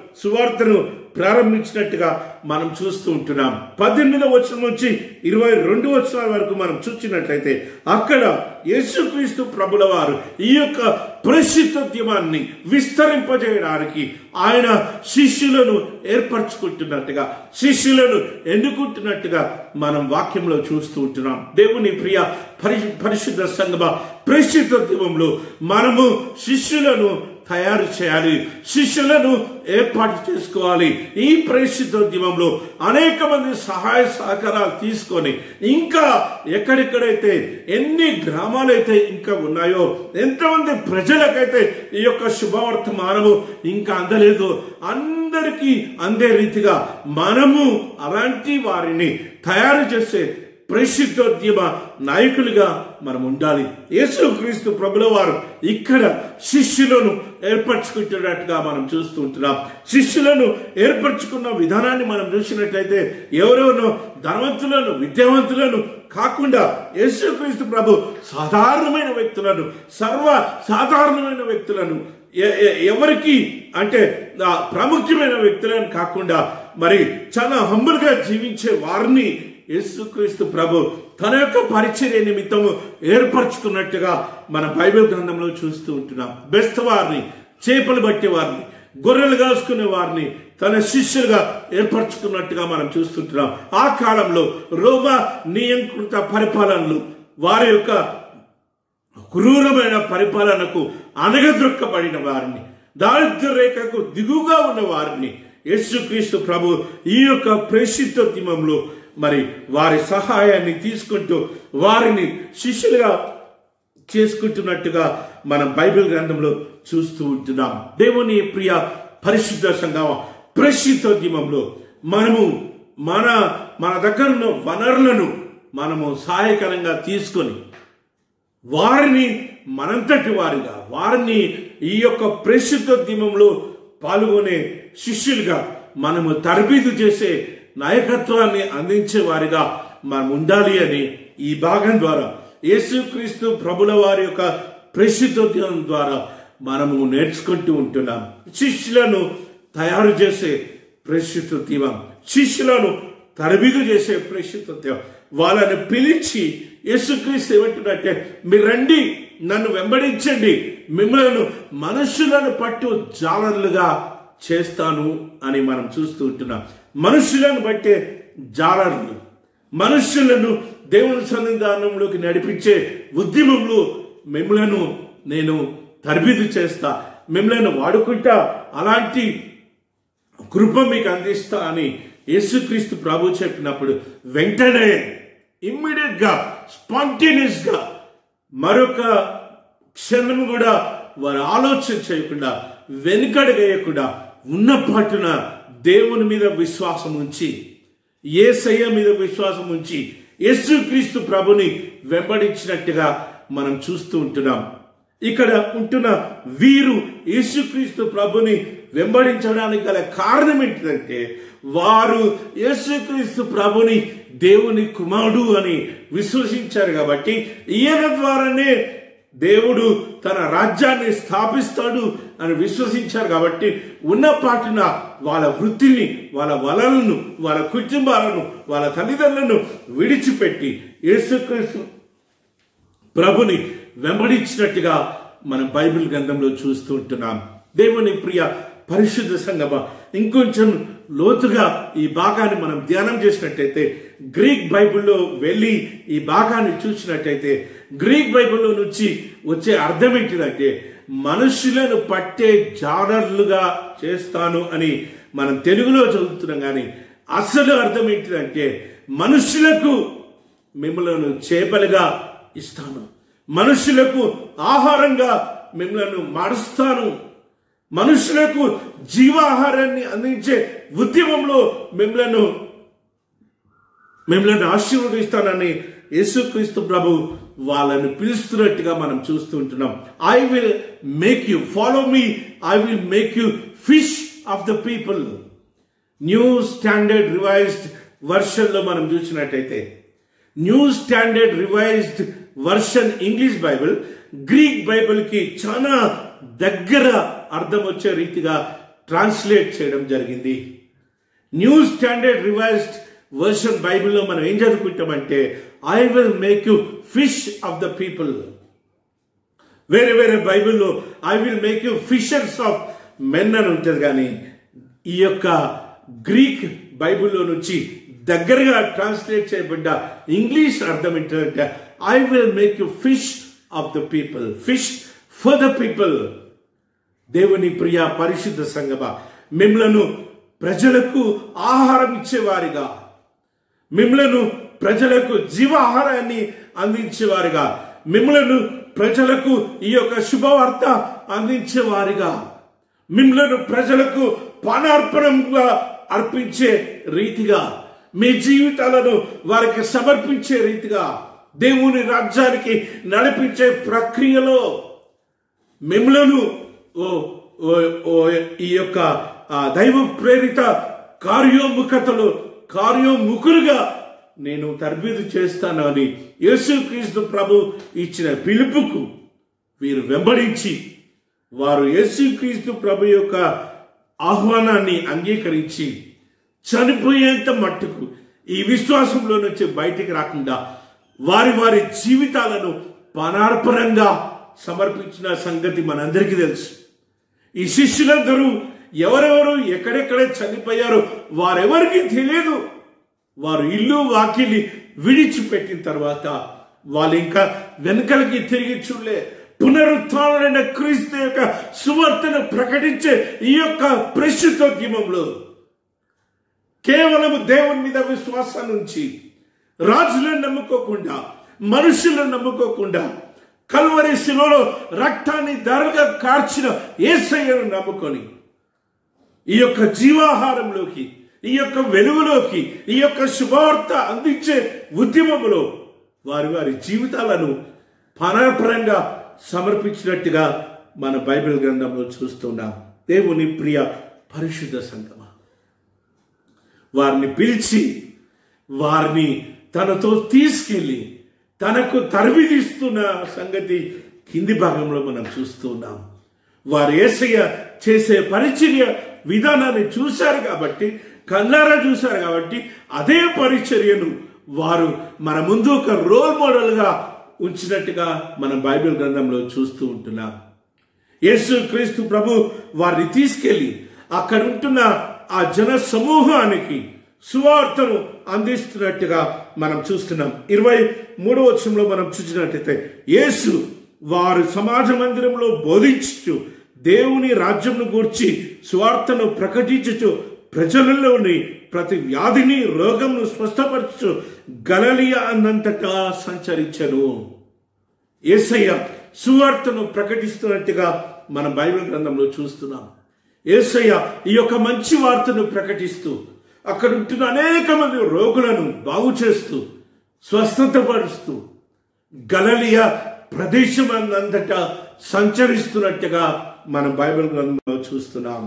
సువార్తను ప్రారంభించినట్టుగా మనం చూస్తూ ఉంటున్నాం. పద్దెనిమిదవ వచనం నుంచి ఇరవై రెండు వచనాల వరకు మనం చూసినట్లయితే అక్కడ యేసుక్రీస్తు ప్రభుల వారు ఈ యొక్క పరిశుద్ధోద్యమాన్ని విస్తరింపజేయడానికి ఆయన శిష్యులను ఏర్పరచుకుంటున్నట్టుగా, శిష్యులను ఎన్నుకుంటున్నట్టుగా మనం వాక్యంలో చూస్తూ ఉంటున్నాం. దేవుని ప్రియ పరి పరిశుద్ధ సంగమ, పరిశుద్ధోద్యమంలో మనము శిష్యులను తయారు చేయాలి, శిష్యులను ఏర్పాటు చేసుకోవాలి. ఈ పరిశుద్ధోద్యమంలో అనేక మంది సహాయ సహకారాలు తీసుకొని ఇంకా ఎక్కడెక్కడైతే ఎన్ని గ్రామాలైతే ఇంకా ఉన్నాయో, ఎంతమంది ప్రజలకైతే ఈ యొక్క శుభవర్తమానము ఇంకా అందలేదు, అందరికీ అందే రీతిగా మనము అలాంటి వారిని తయారు చేసే పరిశుద్ధోద్యమ నాయకులుగా మనం ఉండాలి. యేసుక్రీస్తు ప్రభుల వారు ఇక్కడ శిష్యులను ఏర్పరచుకుంటున్నట్టుగా మనం చూస్తూ ఉంటున్నాం. శిష్యులను ఏర్పరచుకున్న విధానాన్ని మనం చూసినట్లయితే ఎవరెవరో ధనవంతులను, విద్యావంతులను కాకుండా యేసుక్రీస్తు ప్రభు సాధారణమైన వ్యక్తులను, సర్వ సాధారణమైన వ్యక్తులను, ఎవరికి అంటే ప్రాముఖ్యమైన వ్యక్తులను కాకుండా మరి చాలా హంబుల్గా జీవించే వారిని యేసుక్రీస్తు ప్రభు తన యొక్క పరిచర్య నిమిత్తము ఏర్పరచుకున్నట్టుగా మన బైబిల్ గ్రంథంలో చూస్తూ ఉంటున్నాం. బెస్త వారిని, చేపలు పట్టే వారిని, గొర్రెలు కాసుకునే వారిని తన శిష్యులుగా ఏర్పరచుకున్నట్టుగా మనం చూస్తుంటున్నాం. ఆ కాలంలో రోమా నియంత్రిత పరిపాలనలు, వారి యొక్క క్రూరమైన పరిపాలనకు అనగదొక్కబడిన వారిని, దారిద్ర్య రేఖకు దిగువగా ఉన్న వారిని యేసుక్రీస్తు ప్రభు ఈ యొక్క పరిశుద్ధోద్యమంలో మరి వారి సహాయాన్ని తీసుకుంటూ వారిని శిష్యులుగా చేసుకుంటున్నట్టుగా మనం బైబిల్ గ్రంథంలో చూస్తూ ఉంటున్నాం. దేవుని ప్రియ పరిశుద్ధ సంఘం, పరిశుద్ధోద్యమంలో మనము మన మన దగ్గర ఉన్న వనరులను మనము సహాయకరంగా తీసుకొని వారిని మనంతటి వారిగా, వారిని ఈ యొక్క పరిశుద్ధోద్యమంలో పాల్గొనే శిష్యులుగా మనము తరబీదు చేసే నాయకత్వాన్ని అందించే వారిగా మనం ఉండాలి అని ఈ భాగం ద్వారా యేసుక్రీస్తు ప్రభుల వారి యొక్క పరిశుద్ధోద్యమం ద్వారా మనము నేర్చుకుంటూ ఉంటున్నాం. శిష్యులను తయారు చేసే పరిశుద్ధోద్యమం, శిష్యులను తరబీదు చేసే పరిశుద్ధోద్యమం, వాళ్ళని పిలిచి యేసుక్రీస్తు ఏమంటున్నట్టే, మీరు రండి, నన్ను వెంబడించండి, మిమ్మల్ని మనుషులను పట్టు జాలర్లుగా చేస్తాను అని మనం చూస్తూ ఉంటున్నాం. మనుషులను బట్టే జాలర్లు, మనుషులను దేవుని సన్నిధానంలోకి నడిపించే ఉద్యమంలో మిమ్మలను నేను తరబీదు చేస్తా, మిమ్మల్ని వాడుకుంటా, అలాంటి కృప మీకు అందిస్తా అని యేసుక్రీస్తు ప్రభు చెప్పినప్పుడు వెంటనే ఇమ్మీడియట్ గా, స్పాంటేనియస్ గా, మరొక క్షణం కూడా వారు ఆలోచన చేయకుండా, వెనుకడుగేయకుండా ఉన్న పాటున దేవుని మీద విశ్వాసం ఉంచి, యేసయ్య మీద విశ్వాసం ఉంచి యేసుక్రీస్తు ప్రభుని వెంబడించినట్టుగా మనం చూస్తూ ఉంటున్నాం. ఇక్కడ ఉంటున్న వీరు యేసుక్రీస్తు ప్రభుని వెంబడించడానికి గల కారణం ఏంటిదంటే, వారు యేసుక్రీస్తు ప్రభుని దేవుని కుమారుడు అని విశ్వసించారు కాబట్టి ఈయన ద్వారానే దేవుడు తన రాజ్యాన్ని స్థాపిస్తాడు అని విశ్వసించారు కాబట్టి ఉన్న పాటున వాళ్ళ వృత్తిని, వాళ్ళ వలలను, వాళ్ళ కుటుంబాలను, వాళ్ళ తల్లిదండ్రులను విడిచిపెట్టి యేసుక్రీస్తు ప్రభుని వెంబడించినట్టుగా మనం బైబిల్ గ్రంథంలో చూస్తూ ఉంటున్నాం. దేవుని ప్రియ పరిశుద్ధ సంగమ, ఇంకొంచెం లోతుగా ఈ భాగాన్ని మనం ధ్యానం చేసినట్టయితే, గ్రీక్ బైబిల్లో వెళ్ళి ఈ భాగాన్ని చూసినట్టయితే గ్రీక్ బైబిల్లో నుంచి వచ్చే అర్థం ఏంటిదంటే, మనుషులను పట్టే జాలర్లుగా చేస్తాను అని మనం తెలుగులో చదువుతున్నాం. కానీ అసలు అర్థం ఏంటిదంటే, మనుషులకు మిమ్మల్ని చేపలుగా ఇస్తాను, మనుషులకు ఆహారంగా మిమ్మల్ని మారుస్తాను, మనుషులకు జీవాహారాన్ని అందించే ఉద్యమంలో మిమ్మల్ని మిమ్మల్ని ఆశీర్వదిస్తానని యేసుక్రీస్తు ప్రభు వాళ్ళని పిలుస్తున్నట్టుగా మనం చూస్తూ ఉంటున్నాం. I will make you follow me, I will make you fish of the people. New standard revised version లో మనం చూసినట్టయితే, new standard revised version English Bible Greek Bible కి చాలా దగ్గర అర్థం వచ్చే రీతిగా ట్రాన్స్లేట్ చేయడం జరిగింది. న్యూ స్టాండర్డ్ రివైజ్డ్ వర్షన్ బైబిల్లో మనం ఏం చదువుకుంటామంటే I will make you fish of the people. వేరే వేరే బైబిల్లో I will make you fishers of men అని ఉంటుంది. కానీ ఈ యొక్క గ్రీక్ బైబిల్లో నుంచి దగ్గరగా ట్రాన్స్లేట్ చేయబడ్డ ఇంగ్లీష్ అర్థం ఏంటంటే I will make you fish of the people, fish for the people. దేవుని ప్రియ పరిశుద్ధ సంగమా, మిమ్మలను ప్రజలకు ఆహారం ఇచ్చేవారిగా, మిమ్మలను ప్రజలకు జీవాహారాన్ని అందించేవారిగా, మిమ్మలను ప్రజలకు ఈ యొక్క శుభవార్త అందించేవారిగా, మిమ్మలను ప్రజలకు పానార్పణంగా అర్పించే రీతిగా, మీ జీవితాలను వారికి సమర్పించే రీతిగా, దేవుని రాజ్యానికి నడిపించే ప్రక్రియలో మిమ్మలను ఈ యొక్క దైవ ప్రేరిత కార్యోముఖతలు కార్యోముఖులుగా నేను తర్బీదు చేస్తాను అని యేసుక్రీస్తు ప్రభు ఇచ్చిన పిలుపుకు వీరు వెంబడించి వారు యేసుక్రీస్తు ప్రభు యొక్క ఆహ్వానాన్ని అంగీకరించి చనిపోయేంత మట్టుకు ఈ విశ్వాసంలో నుంచి బయటికి రాకుండా వారి వారి జీవితాలను పానార్పణంగా సమర్పించిన సంగతి మనందరికీ తెలుసు. ఈ శిష్యులందరూ ఎవరెవరు ఎక్కడెక్కడ చనిపోయారో వారెవరికి తెలియదు. వారు ఇల్లు వాకిలి విడిచిపెట్టిన తర్వాత వాళ్ళు ఇంకా వెనకలకి తిరిగి చూడలే. పునరుత్థానుడైన క్రీస్తు యొక్క సువార్తను ప్రకటించే ఈ యొక్క ప్రస్తుతోద్యమంలో కేవలం దేవుని మీద విశ్వాసాన్ని ఉంచి రాజులను నమ్ముకోకుండా, మనుషులను నమ్ముకోకుండా, కల్వరి శిలువలో రక్తాన్ని ధారగా కార్చిన యేసయ్యను నమ్ముకొని ఈ యొక్క జీవాహారంలోకి, ఈ యొక్క వెలుగులోకి, ఈ యొక్క శుభవార్త అందించే ఉద్యమంలో వారి వారి జీవితాలను పానార్పణంగా సమర్పించినట్టుగా మన బైబిల్ గ్రంథంలో చూస్తున్నాం. దేవుని ప్రియ పరిశుద్ధ సంగమా, వారిని పిలిచి వారిని తనతో తీసుకెళ్ళి తనకు తరబిదిస్తున్న సంగతి కింది భాగంలో మనం చూస్తున్నాం. వారు యేసయ్య చేసే పరిచర్య విధానాన్ని చూశారు కాబట్టి, కళ్ళారా చూశారు కాబట్టి అదే పరిచర్యను వారు మన ముందు ఒక రోల్ మోడల్గా ఉంచినట్టుగా మనం బైబిల్ గ్రంథంలో చూస్తూ ఉంటున్నాం. యేసు క్రీస్తు ప్రభు వారిని తీసుకెళ్లి అక్కడ ఉంటున్న ఆ జన సమూహానికి సువార్తను అందిస్తున్నట్టుగా మనం చూస్తున్నాం. ఇరవై మూడవ వచనంలో మనం చూసినట్టయితే యేసు వారు సమాజ మందిరంలో బోధించుచు దేవుని రాజ్యంను గూర్చి సువార్తను ప్రకటించుచు ప్రజలలోని ప్రతి వ్యాధిని రోగంను స్వస్థపరచు గలిలయ అన్నంతటా సంచరించెను. యేసయ్య సువార్తను ప్రకటిస్తున్నట్టుగా మన బైబిల్ గ్రంథంలో చూస్తున్నాం. యేసయ్య ఈ యొక్క మంచి వార్తను ప్రకటిస్తూ అక్కడ ఉంటున్న అనేక మంది రోగులను బాగు చేస్తూ స్వస్థతపరుస్తూ గలిలయ ప్రదేశం అంతటా సంచరిస్తున్నట్టుగా మన బైబిల్ గ్రంథంలో చూస్తున్నాం.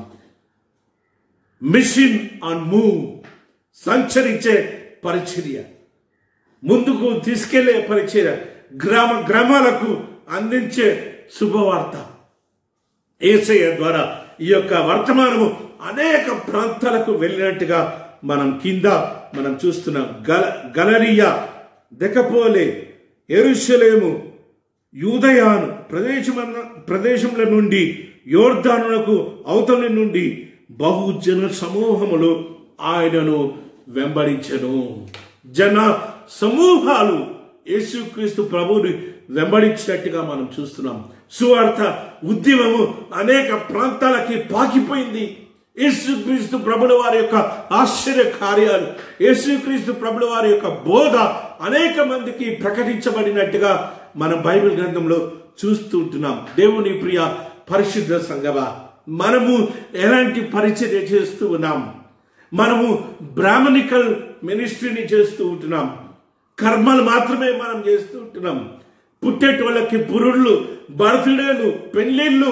మిషన్ ఆన్ మూవ్, సంచరించే పరిచర్య, ముందుకు తీసుకెళ్లే పరిచర్య, గ్రామ గ్రామాలకు అందించే శుభవార్త. యేసయ్య ద్వారా ఈ యొక్క వర్తమానము అనేక ప్రాంతాలకు వెళ్ళినట్టుగా మనం కింద మనం చూస్తున్నాం. గల గలిలయ, దెకపోలే, యెరూషలేము, యూదయాను ప్రదేశమన్న ప్రదేశముల నుండి యోర్దానునకు అవతలి నుండి బహుజన సమూహములు ఆయనను వెంబడించెను. జన సమూహాలు యేసుక్రీస్తు ప్రభువుని వెంబడించినట్టుగా మనం చూస్తున్నాం. సువార్త ఉద్యమము అనేక ప్రాంతాలకి పాకిపోయింది. యేసుక్రీస్తు ప్రభుల వారి యొక్క ఆశ్చర్య కార్యాలు, యేసుక్రీస్తు ప్రభుల వారి యొక్క బోధ అనేక మందికి ప్రకటించబడినట్టుగా మనం బైబిల్ గ్రంథంలో చూస్తూ ఉంటున్నాం. దేవుని ప్రియ పరిశుద్ధ సంగమా, మనము ఎలాంటి పరిచర్య చేస్తూ ఉన్నాం? మనము బ్రాహ్మణికల్ మినిస్ట్రీని చేస్తూ ఉంటున్నాం. కర్మలు మాత్రమే మనం చేస్తూ ఉంటున్నాం. పుట్టేటోళ్ళకి పురుళ్ళు, బర్త్డేలు, పెళ్లిళ్ళు,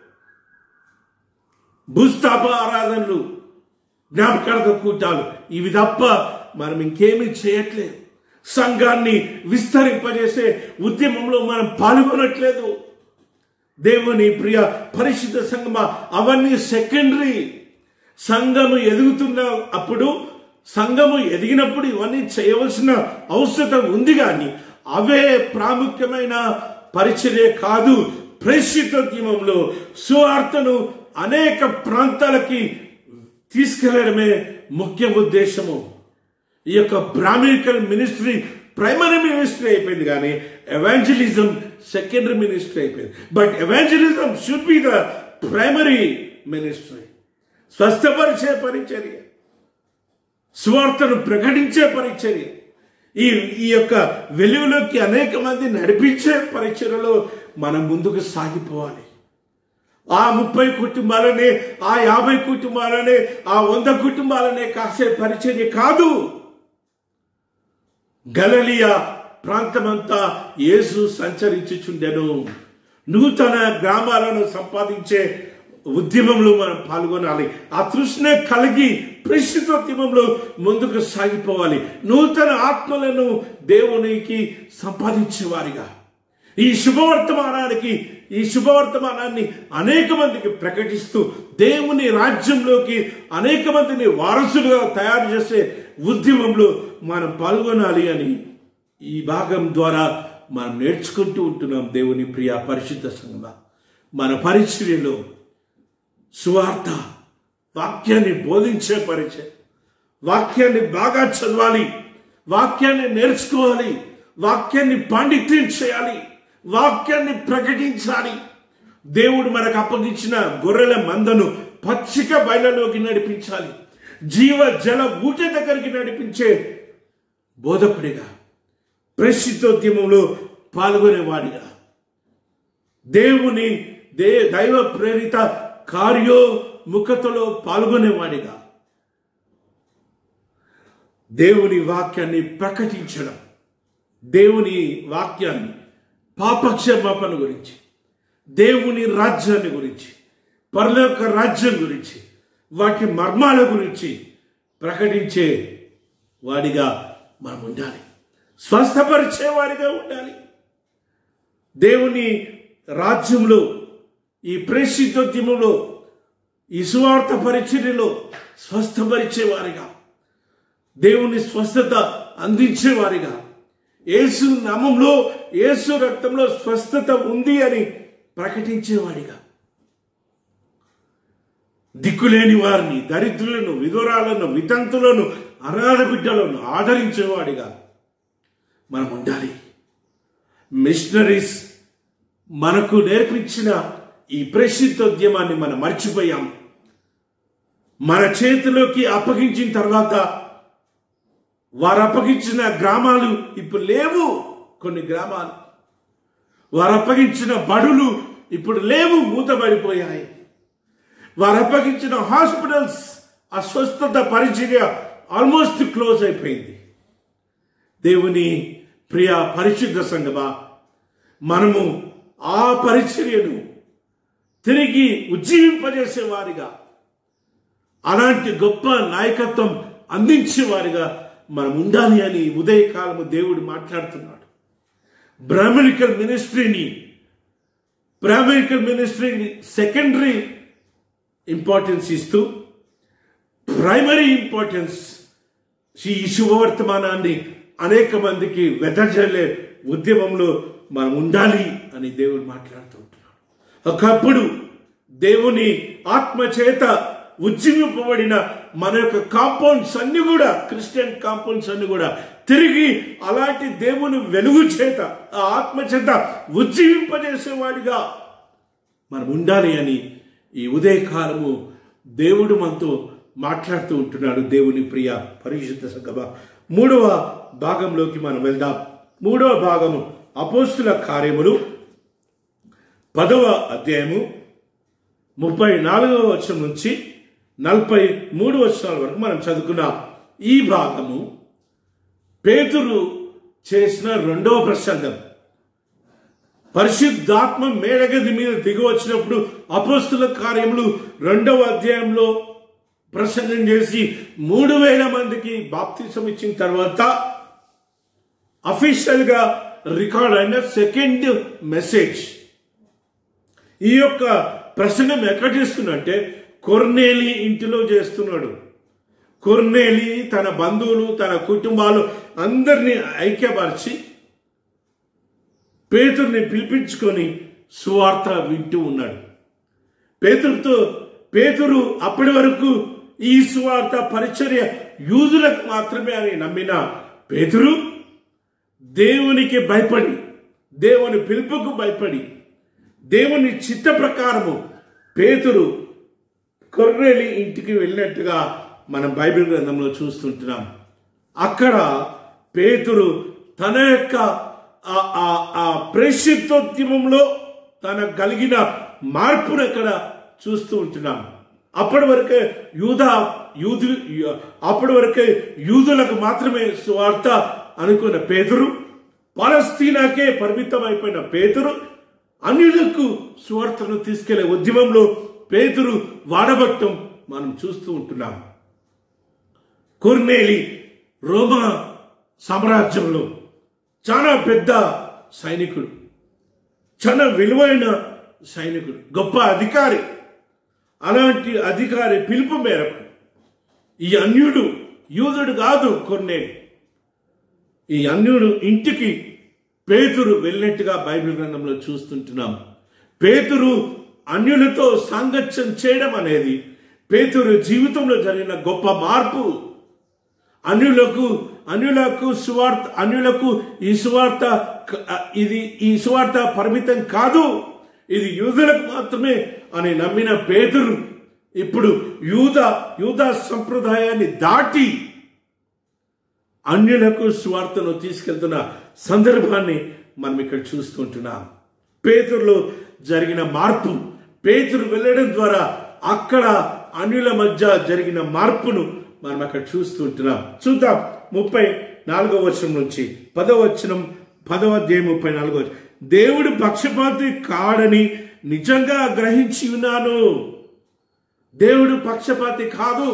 భూస్థాప ఆరాధనలు, జ్ఞాపకార్థ కూటాలు, ఇవి తప్ప మనం ఇంకేమీ చేయట్లేదు. సంఘాన్ని విస్తరింపజేసే ఉద్యమంలో మనం పాల్గొనట్లేదు. దేవుని ప్రియ పరిశుద్ధ సంగమా, అవన్నీ సెకండరీ. సంఘము ఎదుగుతున్న అప్పుడు, సంఘము ఎదిగినప్పుడు ఇవన్నీ చేయవలసిన అవసరం ఉంది. కానీ అవే ప్రాముఖ్యమైన పరిచర్య కాదు. ప్రేషితోద్యమంలో సువార్తను అనేక ప్రాంతాలకి తీసుకెళ్లడమే ముఖ్య ఉద్దేశము. ఈ యొక్క బ్రాహ్మణికల్ మినిస్ట్రీ ప్రైమరీ మినిస్ట్రీ అయిపోయింది, కానీ ఎవాంజలిజం సెకండరీ మినిస్ట్రీ అయిపోయింది. But evangelism should be the primary ministry. స్వస్థపరిచే పరిచర్య, సువార్తను ప్రకటించే పరిచర్య, ఈ ఈ యొక్క వెలుగులోకి అనేక మంది నడిపించే పరిచర్యలో మనం ముందుకు సాగిపోవాలి. ఆ ముప్పై కుటుంబాలనే, ఆ యాభై కుటుంబాలనే, ఆ వంద కుటుంబాలనే కాసే పరిచర్య కాదు. గలిలయ ప్రాంతమంతా యేసు సంచరించుచుండెను. నూతన గ్రామాలను సంపాదించే ఉద్యమంలో మనం పాల్గొనాలి. ఆ తృష్ణ కలిగి ప్రేషితోద్యమంలో ముందుకు సాగిపోవాలి. నూతన ఆత్మలను దేవునికి సంపాదించేవారిగా ఈ శుభవర్తమానానికి ఈ శుభవర్తమానాన్ని అనేక మందికి ప్రకటిస్తూ దేవుని రాజ్యంలోకి అనేక మందిని వారసులుగా తయారు చేసే ఉద్యమంలో మనం పాల్గొనాలి అని ఈ భాగం ద్వారా మనం నేర్చుకుంటూ ఉంటున్నాం. దేవుని ప్రియ పరిశుద్ధ సంఘమా, మన పరిచర్యలో సువార్త, వాక్యాన్ని బోధించే పరిచయం, వాక్యాన్ని బాగా చదవాలి, వాక్యాన్ని నేర్చుకోవాలి, వాక్యాన్ని పాండిత్యం చేయాలి, వాక్యాన్ని ప్రకటించాలి. దేవుడు మనకు అప్పగించిన గొర్రెల మందను పచ్చిక బయలులోకి నడిపించాలి. జీవ జల ఊట దగ్గరికి నడిపించే బోధకుడిగా, ప్రేషితోద్యమంలో పాల్గొనేవాడిగా, దేవుని దే దైవ ప్రేరిత కార్యోముఖతలో పాల్గొనేవాడిగా దేవుని వాక్యాన్ని ప్రకటించడం, దేవుని వాక్యాన్ని, పాపక్షమాపణ గురించి, దేవుని రాజ్యాన్ని గురించి, పరలోక రాజ్యం గురించి, వాటి మర్మాల గురించి ప్రకటించే వాడిగా మనం ఉండాలి. స్వస్థపరిచేవాడిగా ఉండాలి. దేవుని రాజ్యంలో, ఈ ప్రేషితోద్యమంలో, ఈ సువార్త పరిచర్యలో స్వస్థపరిచేవారిగా, దేవుని స్వస్థత అందించేవారిగా, యేసు నామంలో, యేసు రక్తంలో స్వస్థత ఉంది అని ప్రకటించేవాడిగా, దిక్కులేని వారిని, దరిద్రులను, విధురాలను, వితంతులను, అనాథ బిడ్డలను ఆదరించేవాడిగా మనం ఉండాలి. మిషనరీస్ మనకు నేర్పించిన ఈ ప్రేషితోద్యమాన్ని మనం మర్చిపోయాం. మన చేతిలోకి అప్పగించిన తర్వాత వారు అప్పగించిన గ్రామాలు ఇప్పుడు లేవు. కొన్ని గ్రామాలు వారు అప్పగించిన బడులు ఇప్పుడు లేవు, మూతబడిపోయాయి. వారు అప్పగించిన హాస్పిటల్స్, అస్వస్థత పరిచర్య ఆల్మోస్ట్ క్లోజ్ అయిపోయింది. దేవుని ప్రియ పరిశుద్ధ సంఘమా, మనము ఆ పరిచర్యను తిరిగి ఉజ్జీవింపజేసేవారిగా, అలాంటి గొప్ప నాయకత్వం అందించేవారిగా మనం ఉండాలి అని ఉదయకాలము దేవుడు మాట్లాడుతున్నాడు. బ్రాహ్మణికల్ మినిస్ట్రీని బ్రాహ్మణికల్ మినిస్ట్రీని సెకండరీ ఇంపార్టెన్స్ ఇస్తూ ప్రైమరీ ఇంపార్టెన్స్ ఈ శుభవర్తమానాన్ని అనేక మందికి వెదజల్లే ఉద్యమంలో మనం ఉండాలి అని దేవుడు మాట్లాడుతూ ఉంటున్నాడు. ఒకప్పుడు దేవుని ఆత్మ చేత ఉజ్జీవింపబడిన మన యొక్క కాంపౌండ్స్ అన్ని కూడా, క్రిస్టియన్ కాంపౌండ్స్ అన్ని కూడా తిరిగి అలాంటి దేవుని వెలుగు చేత, ఆ ఆత్మ చేత ఉజ్జీవింపజేసేవాడిగా మనం ఉండాలి అని ఈ ఉదయకాలము దేవుడు మనతో మాట్లాడుతూ ఉంటున్నాడు. దేవుని ప్రియ పరిశుద్ధ సంఘమా, మూడవ భాగంలోకి మనం వెళ్దాం. మూడవ భాగము అపోస్తుల కార్యములు పదవ అధ్యాయము ముప్పై నాలుగవ వచనం నుంచి నలభై మూడు వచనాల వరకు మనం చదువుకున్న ఈ భాగము పేతురు చేసిన రెండవ ప్రసంగం. పరిశుద్ధాత్మ మేడగది మీద దిగి వచ్చినప్పుడు అపోస్తుల కార్యములు రెండవ అధ్యాయంలో ప్రసంగం చేసి మూడు వేల మందికి బాప్తిసం ఇచ్చిన తర్వాత అఫీషియల్ గా రికార్డ్ అయిన సెకండ్ మెసేజ్. ఈ యొక్క ప్రసంగం ఎక్కడ చేస్తున్నంటే కొర్నేలి ఇంటిలో చేస్తున్నాడు. కొర్నేలి తన బంధువులు, తన కుటుంబాలు అందరినీ ఐక్యపరిచి పేతురుని పిలిపించుకొని సువార్త వింటూ ఉన్నాడు. పేతురుతో పేతురు అప్పటి వరకు ఈ సువార్త పరిచర్య యూదులకు మాత్రమే అని నమ్మిన పేతురు దేవునికి భయపడి, దేవుని పిలుపుకు భయపడి, దేవుని చిత్త ప్రకారము పేతురు కొర్నేలి ఇంటికి వెళ్ళినట్టుగా మనం బైబిల్ గ్రంథంలో చూస్తుంటున్నాం. అక్కడ పేతురు తన యొక్క ఆ ప్రేషితోద్యమంలో తన కలిగిన మార్పును అక్కడ చూస్తూ ఉంటున్నాం. అప్పటి వరకే యూదా యూదు అప్పటి వరకే యూదులకు మాత్రమే సువార్త అనుకున్న పేతురు, పాలస్తీనాకే పరిమితమైపోయిన పేతురు అన్యులకు సువార్తను తీసుకెళ్లే ఉద్యమంలో పేతురు వాడబట్టం మనం చూస్తూ ఉంటున్నాం. కొర్నేలి రోమా సామ్రాజ్యంలో చాలా పెద్ద సైనికుడు, చాలా విలువైన సైనికుడు, గొప్ప అధికారి. అలాంటి అధికారి పిలుపు మేరకు ఈ అన్యుడు, యూదుడు కాదు కొర్నేలి, ఈ అన్యుడు ఇంటికి పేతురు వెళ్ళినట్టుగా బైబిల్ గ్రంథంలో చూస్తుంటున్నాం. పేతురు అన్యులతో సాంగత్యం చేయడం అనేది పేతురు జీవితంలో జరిగిన గొప్ప మార్పు. అన్యులకు అన్యులకు సువార్త అన్యులకు ఈ సువార్త ఇది ఈ సువార్త పరిమితం కాదు, ఇది యూదులకు మాత్రమే అని నమ్మిన పేతురు ఇప్పుడు యూద యూదా సంప్రదాయాన్ని దాటి అన్యులకు సువార్తను తీసుకెళ్తున్న సందర్భాన్ని మనం ఇక్కడ చూస్తుంటున్నాం. పేతురులో జరిగిన మార్పు, పేతురు వెళ్ళడం ద్వారా అక్కడ అన్యుల మధ్య జరిగిన మార్పును మనం అక్కడ చూస్తుంటున్నాం. చూద్దాం ముప్పై నాలుగో వచనం నుంచి పదవ వచనం, పదవ అధ్యాయం ముప్పై నాలుగో వచనం. దేవుడు పక్షపాతి కాడని నిజంగా గ్రహించి ఉన్నాను. దేవుడు పక్షపాతి కాదు,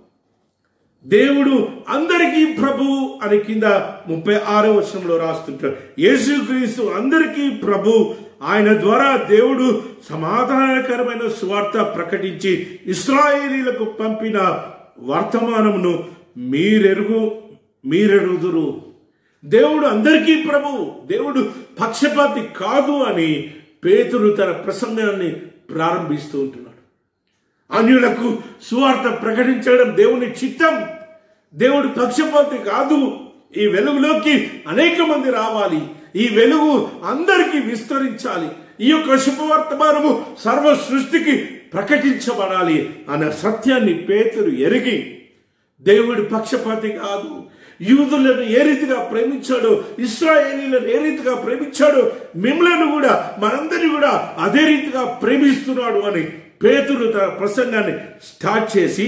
దేవుడు అందరికీ ప్రభు అని కింద ముప్పై ఆరో వచనంలో రాస్తుంటారు. యేసుక్రీస్తు అందరికీ ప్రభు, ఆయన ద్వారా దేవుడు సమాధానకరమైన సువార్త ప్రకటించి ఇశ్రాయేలీలకు పంపిన వర్తమానమును మీరెరుగు మీరెరుగుదురు. దేవుడు అందరికీ ప్రభు, దేవుడు పక్షపాతి కాదు అని పేతురు తన ప్రసంగాన్ని ప్రారంభిస్తూ ఉంటున్నాడు. అన్యులకు సువార్త ప్రకటించడం దేవుని చిత్తం. దేవుడు పక్షపాతి కాదు. ఈ వెలుగులోకి అనేక మంది రావాలి, ఈ వెలుగు అందరికీ విస్తరించాలి, ఈ యొక్క శుభవర్తమానము సర్వ సృష్టికి ప్రకటించబడాలి అన్న సత్యాన్ని పేతురు ఎరిగి, దేవుడు పక్షపాతి కాదు, యూదులను ఏ రీతిగా ప్రేమించాడో, ఇశ్రాయేలీలను ఏ రీతిగా ప్రేమించాడో, మిమ్మలను కూడా మనందరినీ కూడా అదే రీతిగా ప్రేమిస్తున్నాడు అని పేతురు తన ప్రసంగాన్ని స్టార్ట్ చేసి,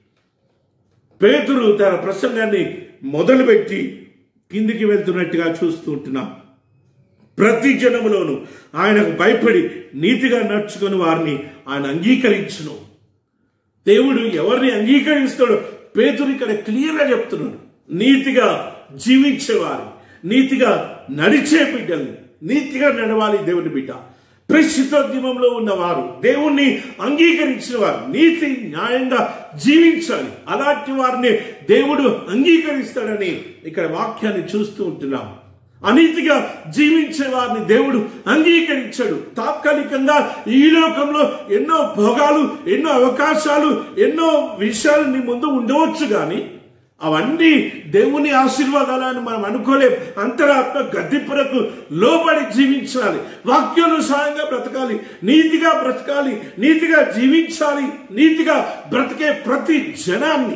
పేతురు తన ప్రసంగాన్ని మొదలుపెట్టి కిందికి వెళ్తున్నట్టుగా చూస్తూ ఉంటున్నాం. ప్రతి జనములోను ఆయనకు భయపడి నీతిగా నడుచుకుని వారిని ఆయన అంగీకరించును. దేవుడు ఎవరిని అంగీకరిస్తాడో పేతురు ఇక్కడ క్లియర్గా చెప్తున్నాడు. నీతిగా జీవించేవారు, నీతిగా నడిచే బిడ్డల్ని, నీతిగా నడవాలి దేవుని బిడ్డ. పరిశుద్ధోద్యమంలో ఉన్నవారు, దేవుణ్ణి అంగీకరించిన వారు నీతి న్యాయంగా జీవించాలి. అలాంటి వారిని దేవుడు అంగీకరిస్తాడని ఇక్కడ వాక్యాన్ని చూస్తూ ఉంటున్నాం. అనీతిగా జీవించే వారిని దేవుడు అంగీకరించాడు. తాత్కాలికంగా ఈ లోకంలో ఎన్నో భోగాలు, ఎన్నో అవకాశాలు, ఎన్నో విషయాలు నీ ముందు ఉండవచ్చు, కానీ అవన్నీ దేవుని ఆశీర్వాదాలని మనం అనుకోలేం. అంతరాత్మ గద్దింపులకు లోబడి జీవించాలి, వాక్యానుసారంగా బ్రతకాలి, నీతిగా బ్రతకాలి, నీతిగా జీవించాలి. నీతిగా బ్రతికే ప్రతి జనాన్ని,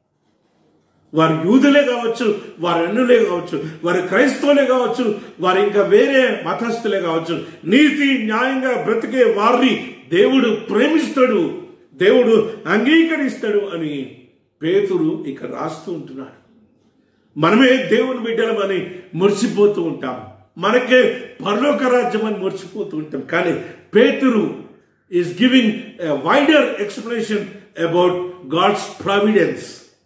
వారు యూదులే కావచ్చు, వారు అన్యులే కావచ్చు, వారు క్రైస్తవులే కావచ్చు, వారు ఇంకా వేరే మతస్థులే కావచ్చు, నీతి న్యాయంగా బ్రతికే వారిని దేవుడు ప్రేమిస్తాడు, దేవుడు అంగీకరిస్తాడు అని పేతురు ఇక్కడ రాస్తూ ఉంటున్నాడు. మనమే దేవుని బిడ్డలమని మురిసిపోతూ ఉంటాం, మనకే పరలోక రాజ్యం అని మురిసిపోతూ ఉంటాం. కానీ పేతురు is giving a wider explanation about God's providence.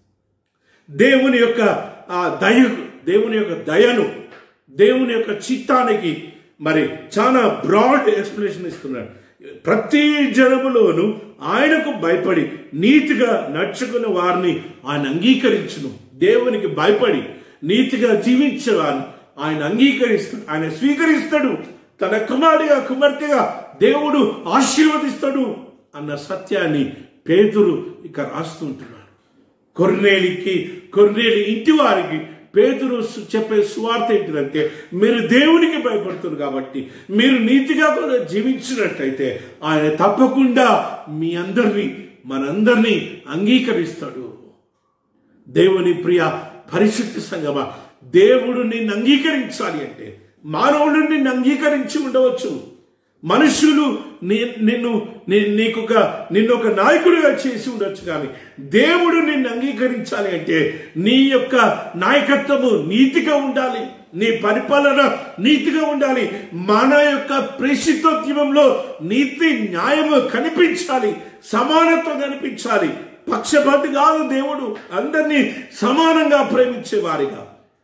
దేవుని యొక్క దయ, దేవుని యొక్క దయను, దేవుని యొక్క చిత్తానికి మరి చాలా బ్రాడ్ ఎక్స్ప్లెనేషన్ ఇస్తున్నాడు. ప్రతి జనములోను ఆయనకు భయపడి నీతిగా నడుచుకున్న వారిని ఆయన అంగీకరించును. దేవునికి భయపడి నీతిగా జీవించే వారిని ఆయన అంగీకరిస్తాడు, ఆయన స్వీకరిస్తాడు. తన కుమారుడిగా కుమార్తెగా దేవుడు ఆశీర్వదిస్తాడు అన్న సత్యాన్ని పేతురు ఇక రాస్తుంటున్నాడు. కొర్నేలికి కొర్నేలి ఇంటి వారికి పేతురు చెప్పే సువార్త ఏంటిదంటే, మీరు దేవునికి భయపడుతున్నారు కాబట్టి మీరు నీతిగా కూడా జీవించినట్లయితే ఆయన తప్పకుండా మీ అందరినీ మనందరినీ అంగీకరిస్తాడు. దేవుని ప్రియ పరిశుద్ధ సంగమా, దేవుడు నిన్ను అంగీకరించాలి అంటే మానవుడు నిన్ను అంగీకరించి ఉండవచ్చు. మనుషులు నీ నిన్ను నీకు ఒక నిన్ను ఒక నాయకుడిగా చేసి ఉండొచ్చు, కానీ దేవుడు నిన్ను అంగీకరించాలి అంటే నీ యొక్క నాయకత్వము నీతిగా ఉండాలి, నీ పరిపాలన నీతిగా ఉండాలి, మన యొక్క ప్రేషితోద్యమంలో నీతి న్యాయము కనిపించాలి, సమానత్వం కనిపించాలి. పక్షపాతి కాదు దేవుడు, అందరినీ సమానంగా ప్రేమించే వారిగా,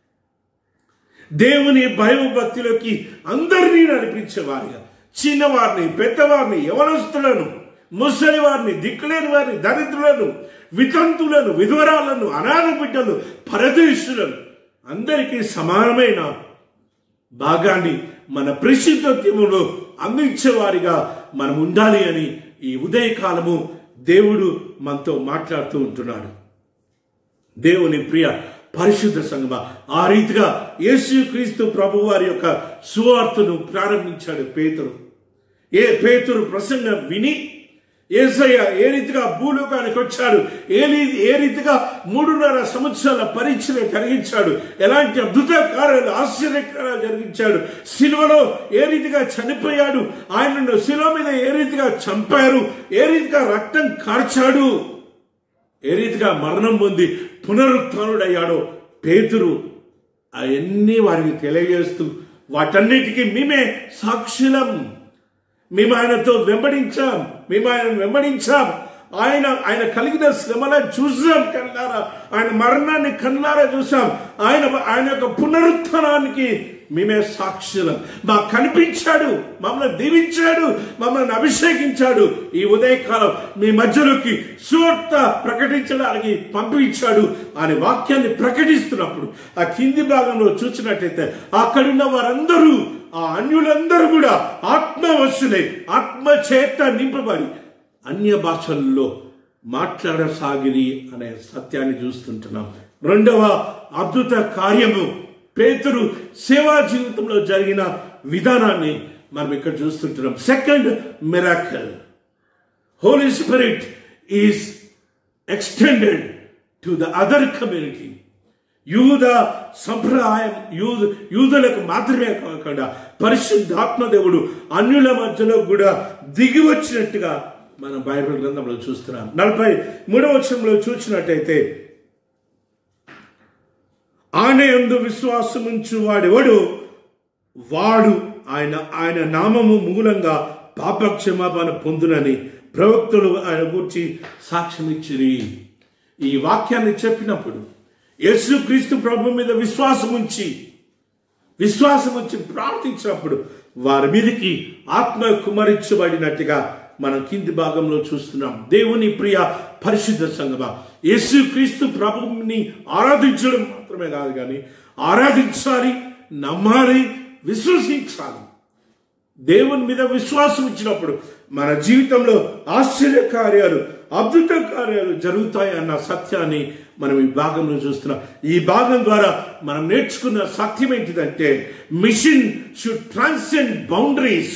దేవుని భయం భక్తిలోకి అందరినీ నడిపించే వారిగా, చిన్నవారిని పెద్దవారిని యవనస్తులను ముసలి వారిని దిక్కులేని వారిని దరిద్రులను వితంతులను విధవరాలను అనాథ బిడ్డలు పరదేశులను అందరికీ సమానమైన భాగాన్ని మన పరిశుద్ధత్వములో అందించేవారిగా మనం ఉండాలి అని ఈ ఉదయకాలము దేవుడు మనతో మాట్లాడుతూ ఉంటున్నాడు. దేవుని ప్రియ పరిశుద్ధ సంగమా, ఆ రీతిగా యేసుక్రీస్తు ప్రభు వారి యొక్క సువార్తను ప్రారంభించాడు పేతురు. ఏ పేతురు ప్రసంగం విని యేసయ్య ఏ రీతిగా భూలోకానికి వచ్చాడు, ఏ ఏ రీతిగా మూడున్నర సంవత్సరాల పరిచయం కలిగించాడు, ఎలాంటి అద్భుత కార్యాలు ఆశ్చర్యకార్యాలు జరిగించాడు, శిలువలో ఏ రీతిగా చనిపోయాడు, ఆయనను శిలువ మీద ఏ రీతిగా చంపారు, ఏ రీతిగా రక్తం కార్చాడు, ఏ రీతిగా మరణం పొంది పునరుత్థానుడయ్యాడో పేతురు అవన్నీ వారికి తెలియజేస్తూ, వాటన్నిటికీ మేమే సాక్షులం, మేము ఆయనతో వెంబడించాం, మేము ఆయన వెంబడించాం, ఆయన ఆయన కలిగిన శ్రమలను చూసాం కన్నారా, ఆయన మరణాన్ని కన్నారా చూసాం, ఆయన ఆయన యొక్క పునరుత్థానానికి మేమే సాక్షులం. మాకు కనిపించాడు, మమ్మల్ని దీవించాడు, మమ్మల్ని అభిషేకించాడు, ఈ ఉదయకాలం మీ మధ్యలోకి సువార్త ప్రకటించడానికి పంపించాడు అనే వాక్యాన్ని ప్రకటిస్తున్నప్పుడు ఆ కింది భాగంలో చూసినట్టయితే అక్కడున్న వారందరూ, ఆ అన్యులందరూ కూడా ఆత్మవశులై ఆత్మ చేత నింపబడి అన్య భాషల్లో మాట్లాడసాగిరి అనే సత్యాన్ని చూస్తుంటున్నాం. రెండవ అద్భుత కార్యము పేతురు సేవా జీవితంలో జరిగిన విధానాన్ని మనం ఇక్కడ చూస్తుంటున్నాం. Second miracle, Holy Spirit is extended to the other community. యూద సంప్రదాయం యూద యూదులకు మాత్రమే కాకుండా పరిశుద్ధాత్మ దేవుడు అన్యుల మధ్యలో కూడా దిగి వచ్చినట్టుగా మనం బైబిల్ గ్రంథంలో చూస్తున్నాం. నలభై మూడవ వచనంలో చూసినట్టయితే, ఆయన యందు విశ్వాసముంచు వాడెవడు వాడు ఆయన ఆయన నామము మూలంగా పాపక్షమాపణ పొందునని ప్రవక్తలు ఆయన గురించి సాక్ష్యం ఇచ్చిరి. ఈ వాక్యాన్ని చెప్పినప్పుడు యేసుక్రీస్తు ప్రభు మీద విశ్వాసం ఉంచి విశ్వాసం ఉంచి ప్రార్థించినప్పుడు వారి మీదకి ఆత్మ కుమరించబడినట్టుగా మనం కింది భాగంలో చూస్తున్నాం. దేవుని ప్రియ పరిశుద్ధ సంగమా, యేసుక్రీస్తు ప్రభువుని ఆరాధించడం మాత్రమే కాదు, కానీ ఆరాధించాలి, నమ్మాలి, విశ్వసించాలి. దేవుని మీద విశ్వాసం ఇచ్చినప్పుడు మన జీవితంలో ఆశ్చర్య కార్యాలు, అద్భుత కార్యాలు జరుగుతాయి అన్న సత్యాన్ని మనం ఈ భాగంలో చూస్తున్నాం. ఈ భాగం ద్వారా మనం నేర్చుకున్న సత్యం ఏంటిదంటే, మిషన్ షుడ్ ట్రాన్సెండ్ బౌండరీస్.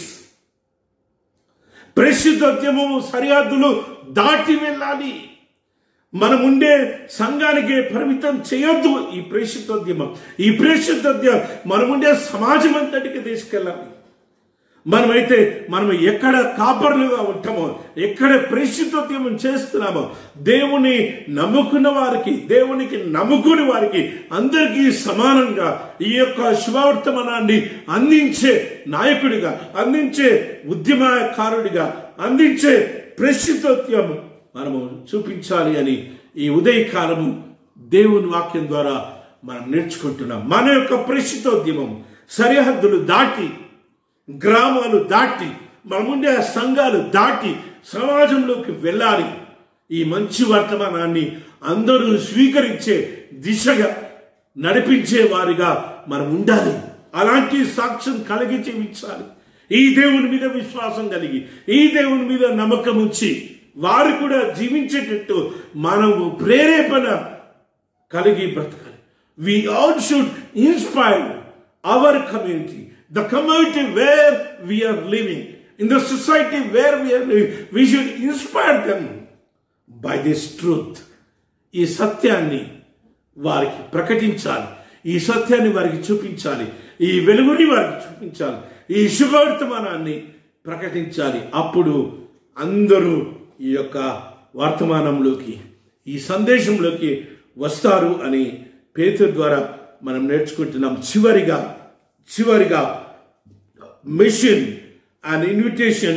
పరిశుద్ధత్వము సరిహద్దులు దాటి వెళ్ళాలి. మనం ఉండే సంఘానికి పరిమితం చేయొద్దు. ఈ పరిశుద్ధోద్యమం ఈ పరిశుద్ధోద్యమం మనం ఉండే సమాజం అంతటికి తీసుకెళ్ళాలి. మనమైతే మనం ఎక్కడ కాపర్లుగా ఉంటామో, ఎక్కడ పరిశుద్ధోద్యమం చేస్తున్నామో, దేవుని నమ్ముకున్న వారికి, దేవునికి నమ్ముకుని వారికి అందరికీ సమానంగా ఈ యొక్క శుభవర్తమానాన్ని అందించే నాయకుడిగా, అందించే ఉద్యమకారుడిగా, అందించే పరిశుద్ధోద్యమం మనము చూపించాలి అని ఈ ఉదయకాలము దేవుని వాక్యం ద్వారా మనం నేర్చుకుంటున్నాం. మన యొక్క పరిశుద్ధోద్యమం సరిహద్దులు దాటి, గ్రామాలు దాటి, మనముండే ఆ సంఘాలు దాటి సమాజంలోకి వెళ్ళాలి. ఈ మంచి వర్తమానాన్ని అందరూ స్వీకరించే దిశగా నడిపించే వారిగా మనం ఉండాలి. అలాంటి సాక్ష్యం కలిగి జీవించాలి. ఈ దేవుని మీద విశ్వాసం కలిగి, ఈ దేవుని మీద నమ్మకం ఉంచి వారు కూడా జీవించేటట్టు మనము ప్రేరేపణ కలిగి బ్రతకాలి. We all should inspire our community, the community where we are living, in the society where we are living. We should inspire them by this truth. ఈ సత్యాన్ని వారికి ప్రకటించాలి, ఈ సత్యాన్ని వారికి చూపించాలి, ఈ వెలుగుని వారికి చూపించాలి, ఈ శుభవర్తమానాన్ని ప్రకటించాలి. అప్పుడు అందరూ ఈ యొక్క వర్తమానంలోకి, ఈ సందేశంలోకి వస్తారు అని పేతురు ద్వారా మనం నేర్చుకుంటున్నాం. చివరిగా చివరిగా mission and invitation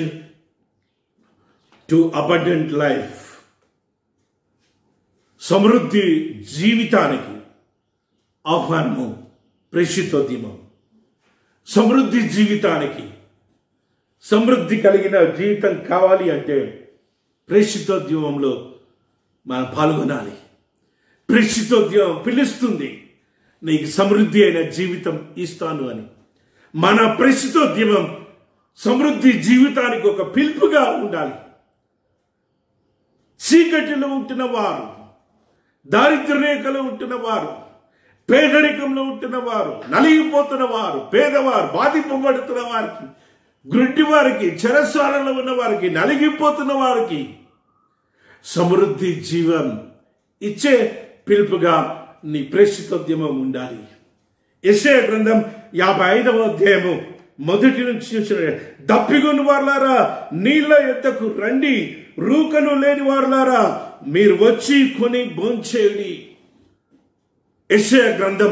to abundant life, సమృద్ధి జీవితానికి ఆహ్వానము, ప్రేషితోద్యమం. సమృద్ధి జీవితానికి, సమృద్ధి కలిగిన జీవితం కావాలి అంటే ప్రేషితోద్యమంలో మనం పాల్గొనాలి. ప్రేషితోద్యమం పిలుస్తుంది, నీకు సమృద్ధి అయిన జీవితం ఇస్తాను అని. మన ప్రేషితోద్యమం సమృద్ధి జీవితానికి ఒక పిలుపుగా ఉండాలి. చీకటిలో ఉంటున్న వారు, దారిద్ర్య రేఖలో ఉంటున్న వారు, పేదరికంలో ఉంటున్న వారు, నలిగిపోతున్న వారు, పేదవారు, బాధింపబడుతున్న వారికి, గ్రుడ్డి వారికి, చెరసాలలో ఉన్న వారికి, నలిగిపోతున్న వారికి సమృద్ధి జీవం ఇచ్చే పిలుపుగా నీ ప్రేషితోద్యమం ఉండాలి. యెషయా గ్రంథం యాభై ఐదవ అధ్యాయము మొదటి నుంచి చూసిన, దప్పిగొని వారులారా నీళ్ల యొద్దకు రండి, రూకలు లేని వారులారా మీరు వచ్చి కొని భోంచేయండి. యెషయా గ్రంథం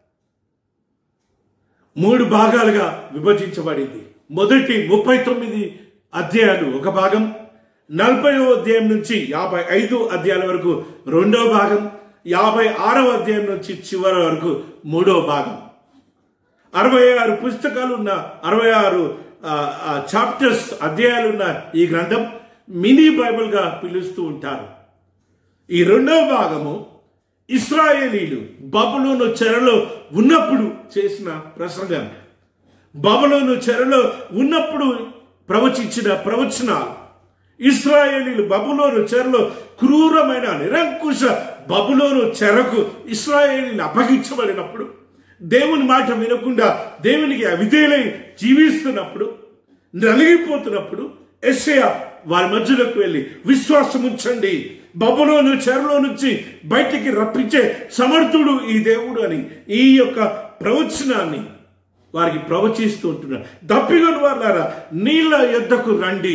మూడు భాగాలుగా విభజించబడింది. మొదటి ముప్పై తొమ్మిది అధ్యాయాలు ఒక భాగం, నలభైవ అధ్యాయం నుంచి యాభై ఐదు అధ్యాయాల వరకు రెండవ భాగం, యాభై ఆరవ అధ్యాయం నుంచి చివరి వరకు మూడవ భాగం. అరవై ఆరు పుస్తకాలు ఉన్న, అరవై ఆరు చాప్టర్స్ అధ్యాయాలు ఉన్న ఈ గ్రంథం మినీ బైబిల్ గా పిలుస్తూ ఉంటారు. ఈ రెండవ భాగము ఇశ్రాయేలీలు బబులోను చెరలో ఉన్నప్పుడు చేసిన ప్రసంగం, బబులోను చెరలో ఉన్నప్పుడు ప్రవచించిన ప్రవచనాలు. ఇశ్రాయేలీలు బబులోను చెరలో క్రూరమైన నిరంకుశ బబులోను చెరకు ఇశ్రాయేలీలు అప్పగించబడినప్పుడు, దేవుని మాట వినకుండా దేవునికి అవిధేయులై జీవిస్తున్నప్పుడు, నలిగిపోతున్నప్పుడు యెషయా వారి మధ్యలోకి వెళ్ళి విశ్వాసం ఉంచండి, బబులోను చెరలో నుంచి బయటికి రప్పించే సమర్థుడు ఈ దేవుడు అని ఈ యొక్క ప్రవచనాన్ని వారికి ప్రవచిస్తూ ఉంటున్నారు. దప్పిగొని వారులారా నీళ్ళ యొద్దకు రండి,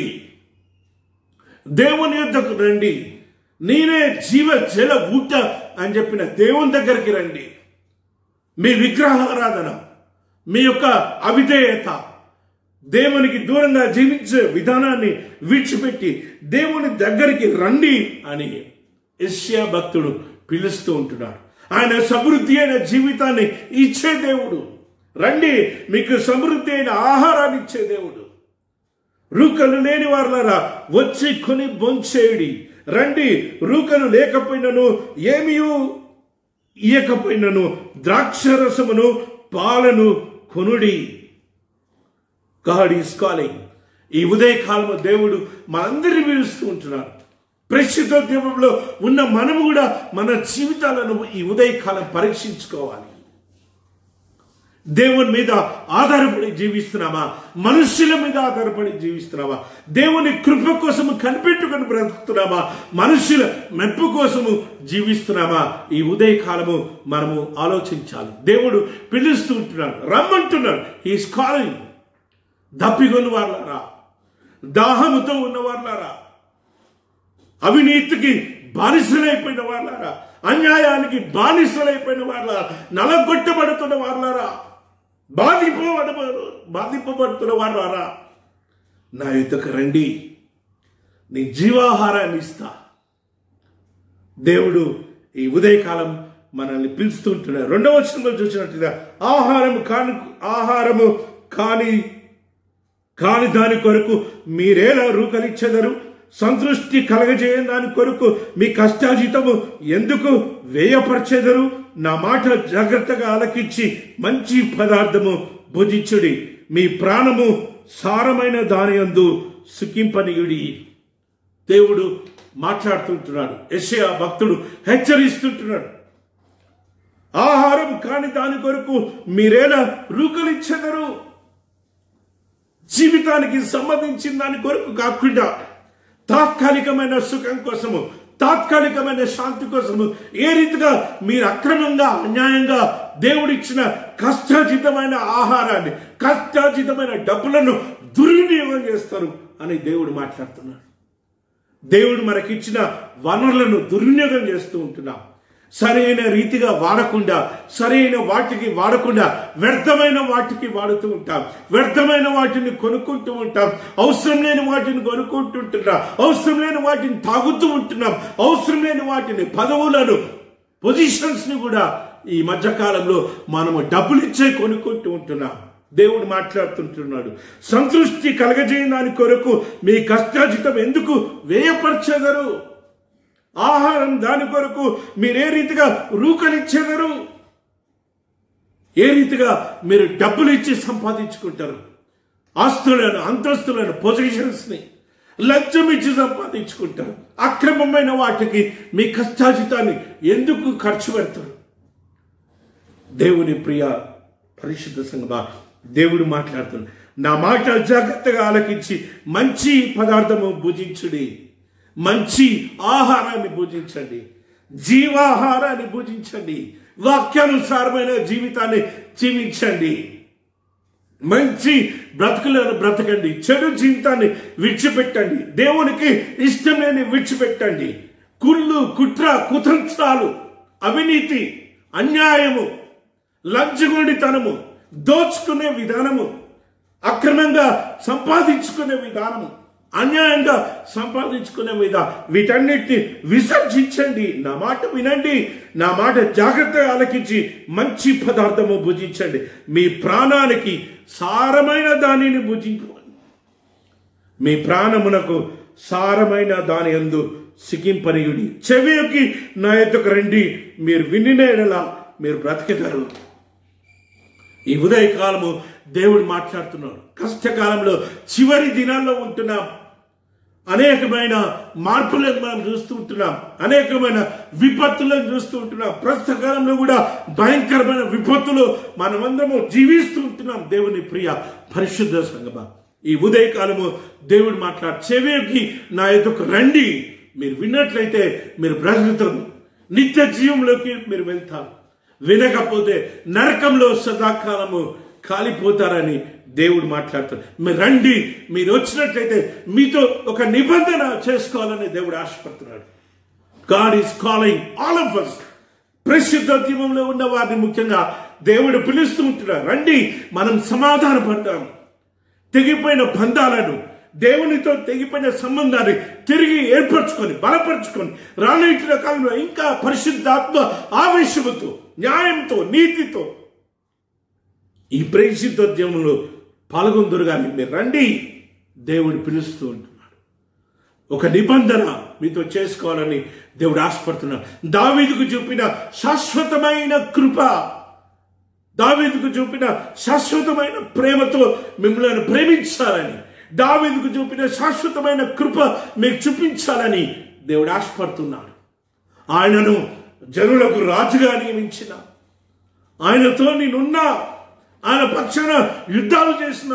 దేవుని యొద్దకు రండి, నేనే జీవ జల ఊట అని చెప్పిన దేవుని దగ్గరికి రండి. మీ విగ్రహారాధన, మీ యొక్క అవిధేయత, దేవునికి దూరంగా జీవించే విధానాన్ని విడిచిపెట్టి దేవుని దగ్గరికి రండి అని యెషయా భక్తుడు పిలుస్తూ ఉంటున్నాడు. ఆయన సమృద్ధి అయిన జీవితాన్ని ఇచ్చే దేవుడు. రండి, మీకు సమృద్ధి అయిన ఆహారాన్ని ఇచ్చే దేవుడు. రూకలు లేని వారులారా వచ్చి కొని భోంచేయుడి. రండి, రూకలు లేకపోయినను ఏమీ ఇయ్యకపోయినను ద్రాక్షరసమును పాలను కొనుడి. God is calling. ఈ ఉదయకాలము దేవుడు మనందరినీ పిలుస్తూ ఉంటున్నాడు. ప్రేషితోద్యమంలో ఉన్న మనము కూడా మన జీవితాలను ఈ ఉదయకాలం పరీక్షించుకోవాలి. దేవుని మీద ఆధారపడి జీవిస్తున్నామా, మనుషుల మీద ఆధారపడి జీవిస్తున్నామా, దేవుని కృప కోసము కనిపెట్టుకుని బ్రతుకుతున్నామా, మనుషుల మెప్పు కోసము జీవిస్తున్నామా? ఈ ఉదయకాలము మనము ఆలోచించాలి. దేవుడు పిలుస్తూ ఉంటున్నాడు, రమ్మంటున్నాడు. He's calling. దప్పిగొని వారులారా, దాహముతో ఉన్న వారులారా, అవినీతికి బానిసలైపోయిన వారులారా, అన్యాయానికి బానిసలైపోయిన వారులారా, నలగొట్టబడుతున్న వారులారా, బాధింపబడ బాధింపబడుతున్న వారులారా, నా యుద్ధకు రండి, నీ జీవాహారాన్ని ఇస్తా. దేవుడు ఈ ఉదయకాలం మనల్ని పిలుస్తుంటున్నాడు. రెండవ వచనంలో చూసినట్టుగా ఆహారము కాని ఆహారము కాని కాని దాని కొరకు మీరేలా రూకలిచ్చెదరు? సంతృష్టి కలగజేయని దాని కొరకు మీ కష్టాజీతము ఎందుకు వ్యయపరచెదరు? నా మాట జాగ్రత్తగా ఆలకించి మంచి పదార్థము భుజించుడి, మీ ప్రాణము సారమైన దాని యందు సుఖింపనీయుడి. దేవుడు మాట్లాడుతుంటున్నాడు. యెషయా భక్తుడు హెచ్చరిస్తుంటున్నాడు. ఆహారం కాని దాని కొరకు మీరేలా రూకలిచ్చెదరు? జీవితానికి సంబంధించిన దాని కొరకు కాకుండా తాత్కాలికమైన సుఖం కోసము, తాత్కాలికమైన శాంతి కోసము ఏ రీతిగా మీరు అక్రమంగా అన్యాయంగా దేవుడిచ్చిన కష్టార్జితమైన ఆహారాన్ని, కష్టార్జితమైన డబ్బులను దుర్వినియోగం చేస్తారు అని దేవుడు మాట్లాడుతున్నాడు. దేవుడు మనకిచ్చిన వనరులను దుర్వినియోగం చేస్తూ ఉంటున్నాం. సరైన రీతిగా వాడకుండా, సరైన వాటికి వాడకుండా వ్యర్థమైన వాటికి వాడుతూ ఉంటాం. వ్యర్థమైన వాటిని కొనుక్కుంటూ ఉంటాం. అవసరం లేని వాటిని కొనుక్కుంటుంటున్నాం. అవసరం లేని వాటిని తాగుతూ ఉంటున్నాం. అవసరం లేని వాటిని, పదవులను, పొజిషన్స్ ని కూడా ఈ మధ్యకాలంలో మనము డబ్బులు ఇచ్చే కొనుక్కుంటూ ఉంటున్నాం. దేవుడు మాట్లాడుతుంటున్నాడు. సంతృష్టి కలగజేయని దాని కొరకు మీ కష్టార్జితం ఎందుకు వ్యయపరచెదరు? ఆహారం దాని కొరకు మీరే రీతిగా రూకలిచ్చెదరు? ఏ రీతిగా మీరు డబ్బులు ఇచ్చి సంపాదించుకుంటారు? ఆస్తులను, అంతస్తులను, పొజిషన్స్ ని లంచం ఇచ్చి సంపాదించుకుంటారు. అక్రమమైన వాటికి మీ కష్టార్జితాన్ని ఎందుకు ఖర్చు పెడతారు? దేవుని ప్రియ పరిశుద్ధ సంఘమా, దేవుడు మాట్లాడుతున్నాడు. నా మాట జాగ్రత్తగా ఆలకించి మంచి పదార్థము భుజించుడి, మంచి ఆహారాన్ని భుజించండి, జీవాహారాన్ని భుజించండి, వాక్యానుసారమైన జీవితాన్ని జీవించండి, మంచి బ్రతుకులను బ్రతకండి, చెడు జీవితాన్ని విడిచిపెట్టండి, దేవునికి ఇష్టం లేని విడిచిపెట్టండి. కుళ్ళు, కుట్ర, కుతంత్రాలు, అవినీతి, అన్యాయము, లంచగొండితనము, దోచుకునే విధానము, అక్రమంగా సంపాదించుకునే విధానము, అన్యాయంగా సంపాదించుకునే విధానం, వీటన్నిటిని విసర్జించండి. నా మాట వినండి, నా మాట జాగ్రత్తగా ఆలకించి మంచి పదార్థము భుజించండి, మీ ప్రాణానికి సారమైన దానిని భుజించండి, మీ ప్రాణమునకు సారమైన దాని యందు సిగింపనీయుడి. చెవికి నా యొద్దకు రండి, మీరు వినిన యెడల మీరు బ్రతికెదరు. ఈ ఉదయకాలము దేవుడు మాట్లాడుతున్నాడు. కష్టకాలంలో చివరి దినాల్లో ఉంటున్నాం. అనేకమైన మార్పులను మనం చూస్తూ ఉంటున్నాం. అనేకమైన విపత్తులను చూస్తూ ఉంటున్నాం. ప్రస్తుత కాలంలో కూడా భయంకరమైన విపత్తులు మనమందరము జీవిస్తూ ఉంటున్నాం. దేవుని ప్రియ పరిశుద్ధ సంగమా, ఈ ఉదయకాలము దేవుడు మాట్లాడు, చెవికి నా యొద్దకు రండి, మీరు విన్నట్లయితే మీరు బ్రతుకుతారు, నిత్య జీవంలోకి మీరు వెళ్తారు. వినకపోతే నరకంలో సదాకాలము కాలిపోతారని దేవుడు మాట్లాడుతాడు. మీరు రండి, మీరు వచ్చినట్లయితే మీతో ఒక నిబంధన చేసుకోవాలని దేవుడు ఆశపడుతున్నాడు. God is calling all of us. పరిశుద్ధత్వంలో ఉన్న వారిని ముఖ్యంగా దేవుడు పిలుస్తూ ఉంటున్నాడు. రండి, మనం సమాధాన పడతాం. తెగిపోయిన బంధాలను, దేవునితో తెగిపోయిన సంబంధాన్ని తిరిగి ఏర్పరచుకొని బలపరుచుకొని రానున్న కాలంలో ఇంకా పరిశుద్ధాత్మ ఆవేశముతో, న్యాయంతో, నీతితో ఈ పరిశుద్ధోద్యమంలో పాల్గొందురు. కానీ మీరు రండి, దేవుడు పిలుస్తూ ఉంటున్నాడు. ఒక నిబంధన మీతో చేసుకోవాలని దేవుడు ఆశపడుతున్నాడు. దావీదుకు చూపిన శాశ్వతమైన కృప, దావీదుకు చూపిన శాశ్వతమైన ప్రేమతో మిమ్మల్ని ప్రేమించాలని, దావీదుకు చూపిన శాశ్వతమైన కృప మీకు చూపించాలని దేవుడు ఆశపడుతున్నాడు. ఆయనను జనులకు రాజుగా నియమించిన, ఆయనతో నేనున్నా, ఆయన పక్షాన యుద్ధాలు చేసిన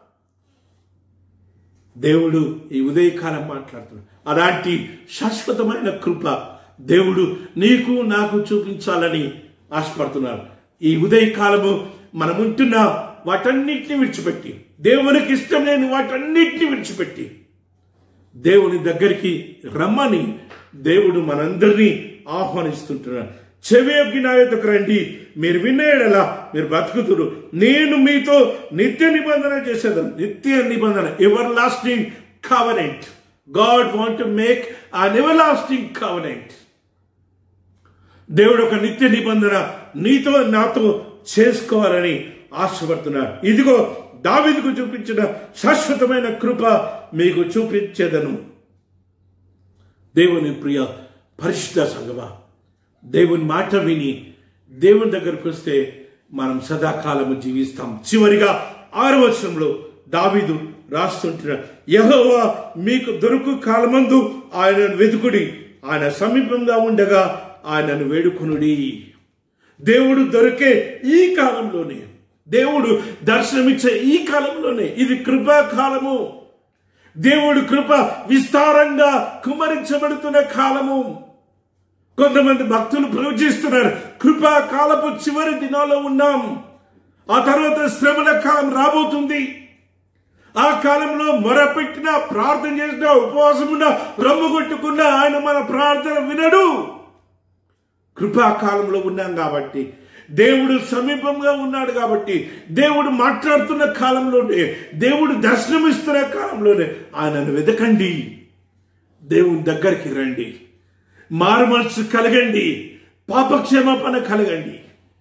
దేవుడు ఈ ఉదయకాలం మాట్లాడుతున్నాడు. అలాంటి శాశ్వతమైన కృప దేవుడు నీకు నాకు చూపించాలని ఆశపడుతున్నాడు. ఈ ఉదయకాలము మనముంటున్న వాటన్నిటిని విడిచిపెట్టి, దేవునికి ఇష్టం లేని వాటన్నిటిని విడిచిపెట్టి దేవుని దగ్గరికి రమ్మని దేవుడు మనందరినీ ఆహ్వానిస్తుంటున్నాడు. చెవియొగ్గి నా యొద్దకు రండి, మీరు వినేడలా మీరు బ్రతుకుతురు, నేను మీతో నిత్య నిబంధన చేసేదాన్ని. నిత్య నిబంధన, everlasting covenant. God want to make an everlasting covenant. దేవుడు ఒక నిత్య నిబంధన నీతో నాతో చేసుకోవాలని ఆశపడుతున్నాడు. ఇదిగో దావీదుకు చూపించిన శాశ్వతమైన కృప మీకు చూపించేదను. దేవుని ప్రియ పరిశుద్ధ సంగమా, దేవుని మాట విని దేవుని దగ్గరకు వస్తే మనం సదాకాలము జీవిస్తాం. చివరిగా ఆరు వచనంలో దావీదు రాస్తుంటున్నాడు, యెహోవా మీకు దొరుకు కాలమందు ఆయనను వెతుకుడి, ఆయన సమీపంగా ఉండగా ఆయనను వేడుకొనుడి. దేవుడు దొరికే ఈ కాలంలోనే, దేవుడు దర్శనమిచ్చే ఈ కాలంలోనే, ఇది కృపా కాలము. దేవుడు కృప విస్తారంగా కుమ్మరించబడుతున్న కాలము. కొంతమంది భక్తులు ప్రవచిస్తున్నారు, కృపా కాలపు చివరి దినాల్లో ఉన్నాం, ఆ తర్వాత శ్రమల కాలం రాబోతుంది. ఆ కాలంలో మొరపెట్టినా, ప్రార్థన చేసినా, ఉపవాసం ఉన్నా, రమ్ము కొట్టుకున్నా ఆయన మన ప్రార్థన వినడు. కృపాకాలంలో ఉన్నాం కాబట్టి, దేవుడు సమీపంగా ఉన్నాడు కాబట్టి, దేవుడు మాట్లాడుతున్న కాలంలోనే, దేవుడు దర్శనమిస్తున్న కాలంలోనే ఆయనను వెతకండి, దేవుని దగ్గరికి రండి, మారు మనసు కలగండి, పాపక్షమాపణ కలగండి.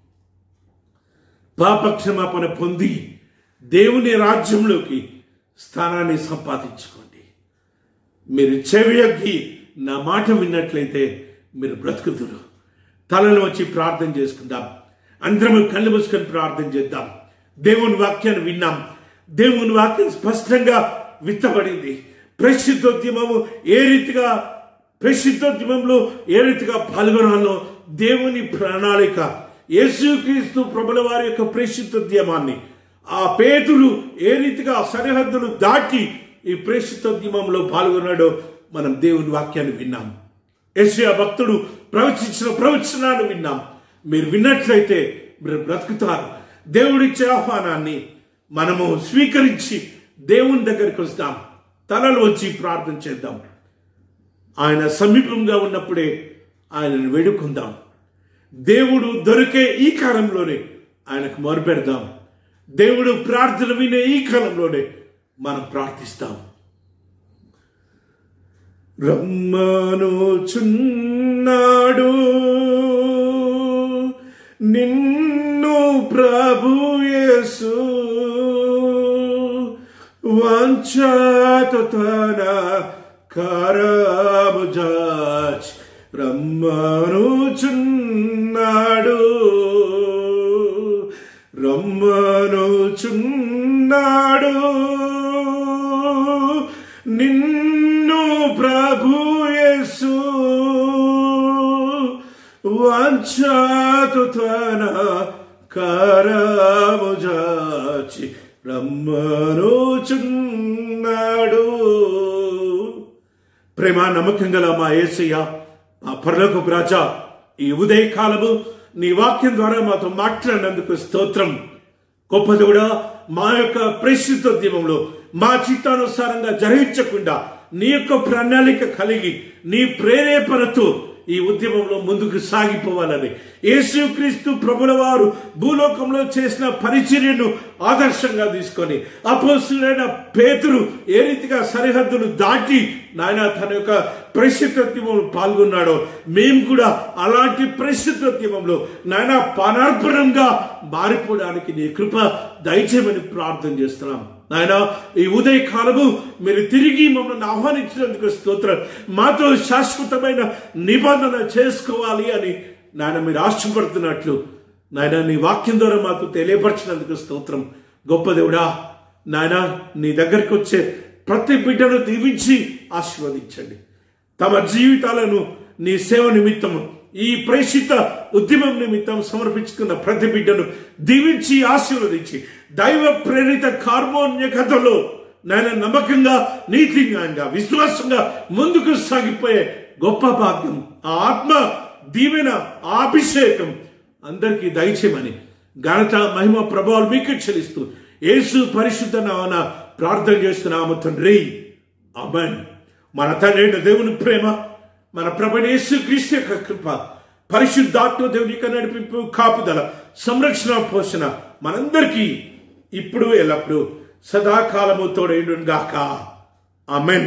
పాపక్షమాపణ పొంది దేవుని రాజ్యంలోకి స్థానాన్ని సంపాదించుకోండి. మీరు చెవియొగ్గి నా మాట విన్నట్లయితే మీరు బ్రతుకుతురు. తలలో వచ్చి ప్రార్థన చేసుకుందాం. అందరము కళ్ళు మూసుకొని ప్రార్థన చేద్దాం. దేవుని వాక్యాన్ని విన్నాం. దేవుని వాక్యం స్పష్టంగా విత్తబడింది. పరిశుద్ధోద్యమము ఏ రీతిగా, పరిశుద్ధోద్యమంలో ఏ రీతిగా పాల్గొనాలో దేవుని ప్రణాళిక, యేసుక్రీస్తు ప్రభుల వారి యొక్క పరిశుద్ధోద్యమాన్ని, ఆ పేతురు ఏ రీతిగా సరిహద్దులు దాటి ఈ పరిశుద్ధోద్యమంలో పాల్గొన్నాడో మనం దేవుని వాక్యాన్ని విన్నాం. యెషయా భక్తుడు ప్రవచించిన ప్రవచనాన్ని విన్నాం. మీరు విన్నట్లయితే మీరు బ్రతుకుతారు. దేవుడిచ్చే ఆహ్వానాన్ని మనము స్వీకరించి దేవుని దగ్గరికి వస్తాం. తలలు వచ్చి ప్రార్థన చేద్దాం. ఆయన సమీపంగా ఉన్నప్పుడే ఆయనను వేడుకుందాం. దేవుడు దొరికే ఈ కాలంలోనే ఆయనకు మొరపెడదాం. దేవుడు ప్రార్థన వినే ఈ కాలంలోనే మనం ప్రార్థిస్తాం. రమ్మనుచున్నాడు నిన్ను ప్రభు యేసు, వాంఛతో తన కరము జాచి రమ్మనుచున్నాడు, రమ్మనుచున్నాడు నిన్ను ప్రభు యేసు, వాంఛతో తన కరము జాచి రమ్మనుచున్నాడు. ప్రేమ నమ్మకం గల మా యేసయ్య, మా పరలోకపు రాజా, ఈ ఉదయ కాలము నీ వాక్యం ద్వారా మాతో మాట్లాడినందుకు స్తోత్రం. గొప్ప దేవుడా, మా యొక్క పరిశుద్ధోద్యమంలో మా చిత్తానుసారంగా జరిగించకుండా నీ యొక్క ప్రణాళిక కలిగి నీ ప్రేరేపణతో ఈ ఉద్యమంలో ముందుకు సాగిపోవాలని, యేసుక్రీస్తు ప్రభుల వారు భూలోకంలో చేసిన పరిచర్యను ఆదర్శంగా తీసుకొని అపోస్తలుడైన పేతురు ఏ రీతిగా సరిహద్దులు దాటి నాయన తన యొక్క పరిశుద్ధోద్యమంలో పాల్గొన్నాడో మేము కూడా అలాంటి పరిశుద్ధోద్యమంలో నాయన పానార్పణంగా మారిపోవడానికి నీ కృప దయచేయమని ప్రార్థన చేస్తున్నాం. నాయన ఈ ఉదయ కాలము మీరు తిరిగి మమ్మల్ని ఆహ్వానించినందుకు స్తోత్రం. మాతో శాశ్వతమైన నిబంధన చేసుకోవాలి అని నాయన మీరు ఆశపడుతున్నట్లు నాయన నీ వాక్యం ద్వారా మాతో తెలియపరిచినందుకు స్తోత్రం. గొప్ప దేవుడా, నాయన నీ దగ్గరికి వచ్చే ప్రతి బిడ్డను దీవించి ఆశీర్వదించండి. తమ జీవితాలను నీ సేవ నిమిత్తము, ఈ ప్రేషిత ఉద్యమం నిమిత్తం సమర్పించుకున్న ప్రతి బిడ్డను దీవించి ఆశీర్వదించి దైవ ప్రేరిత కార్మోన్య కథలో నాయన నమ్మకంగా, నీతిగా, విశ్వాసంగా ముందుకు సాగిపోయే గొప్ప భాగ్యం, ఆ ఆత్మ దీవెన, ఆ అభిషేకం అందరికీ దయచేయమని ఘనత, మహిమ, ప్రభావాలు మీకు చెల్లిస్తూ యేసు పరిశుద్ధ నామమున ప్రార్థన చేస్తున్నాము తండ్రి. ఆమేన్. మన తండ్రి దేవుని ప్రేమ, మన ప్రభువైన యేసుక్రీస్తు యొక్క కృప, పరిశుద్ధాత్మ దేవుని యొక్క నడిపింపు, కాపుదల, సంరక్షణ, పోషణ మనందరికీ ఇప్పుడు ఎల్లప్పుడు సదాకాలము తోడైండును గాక. ఆమేన్.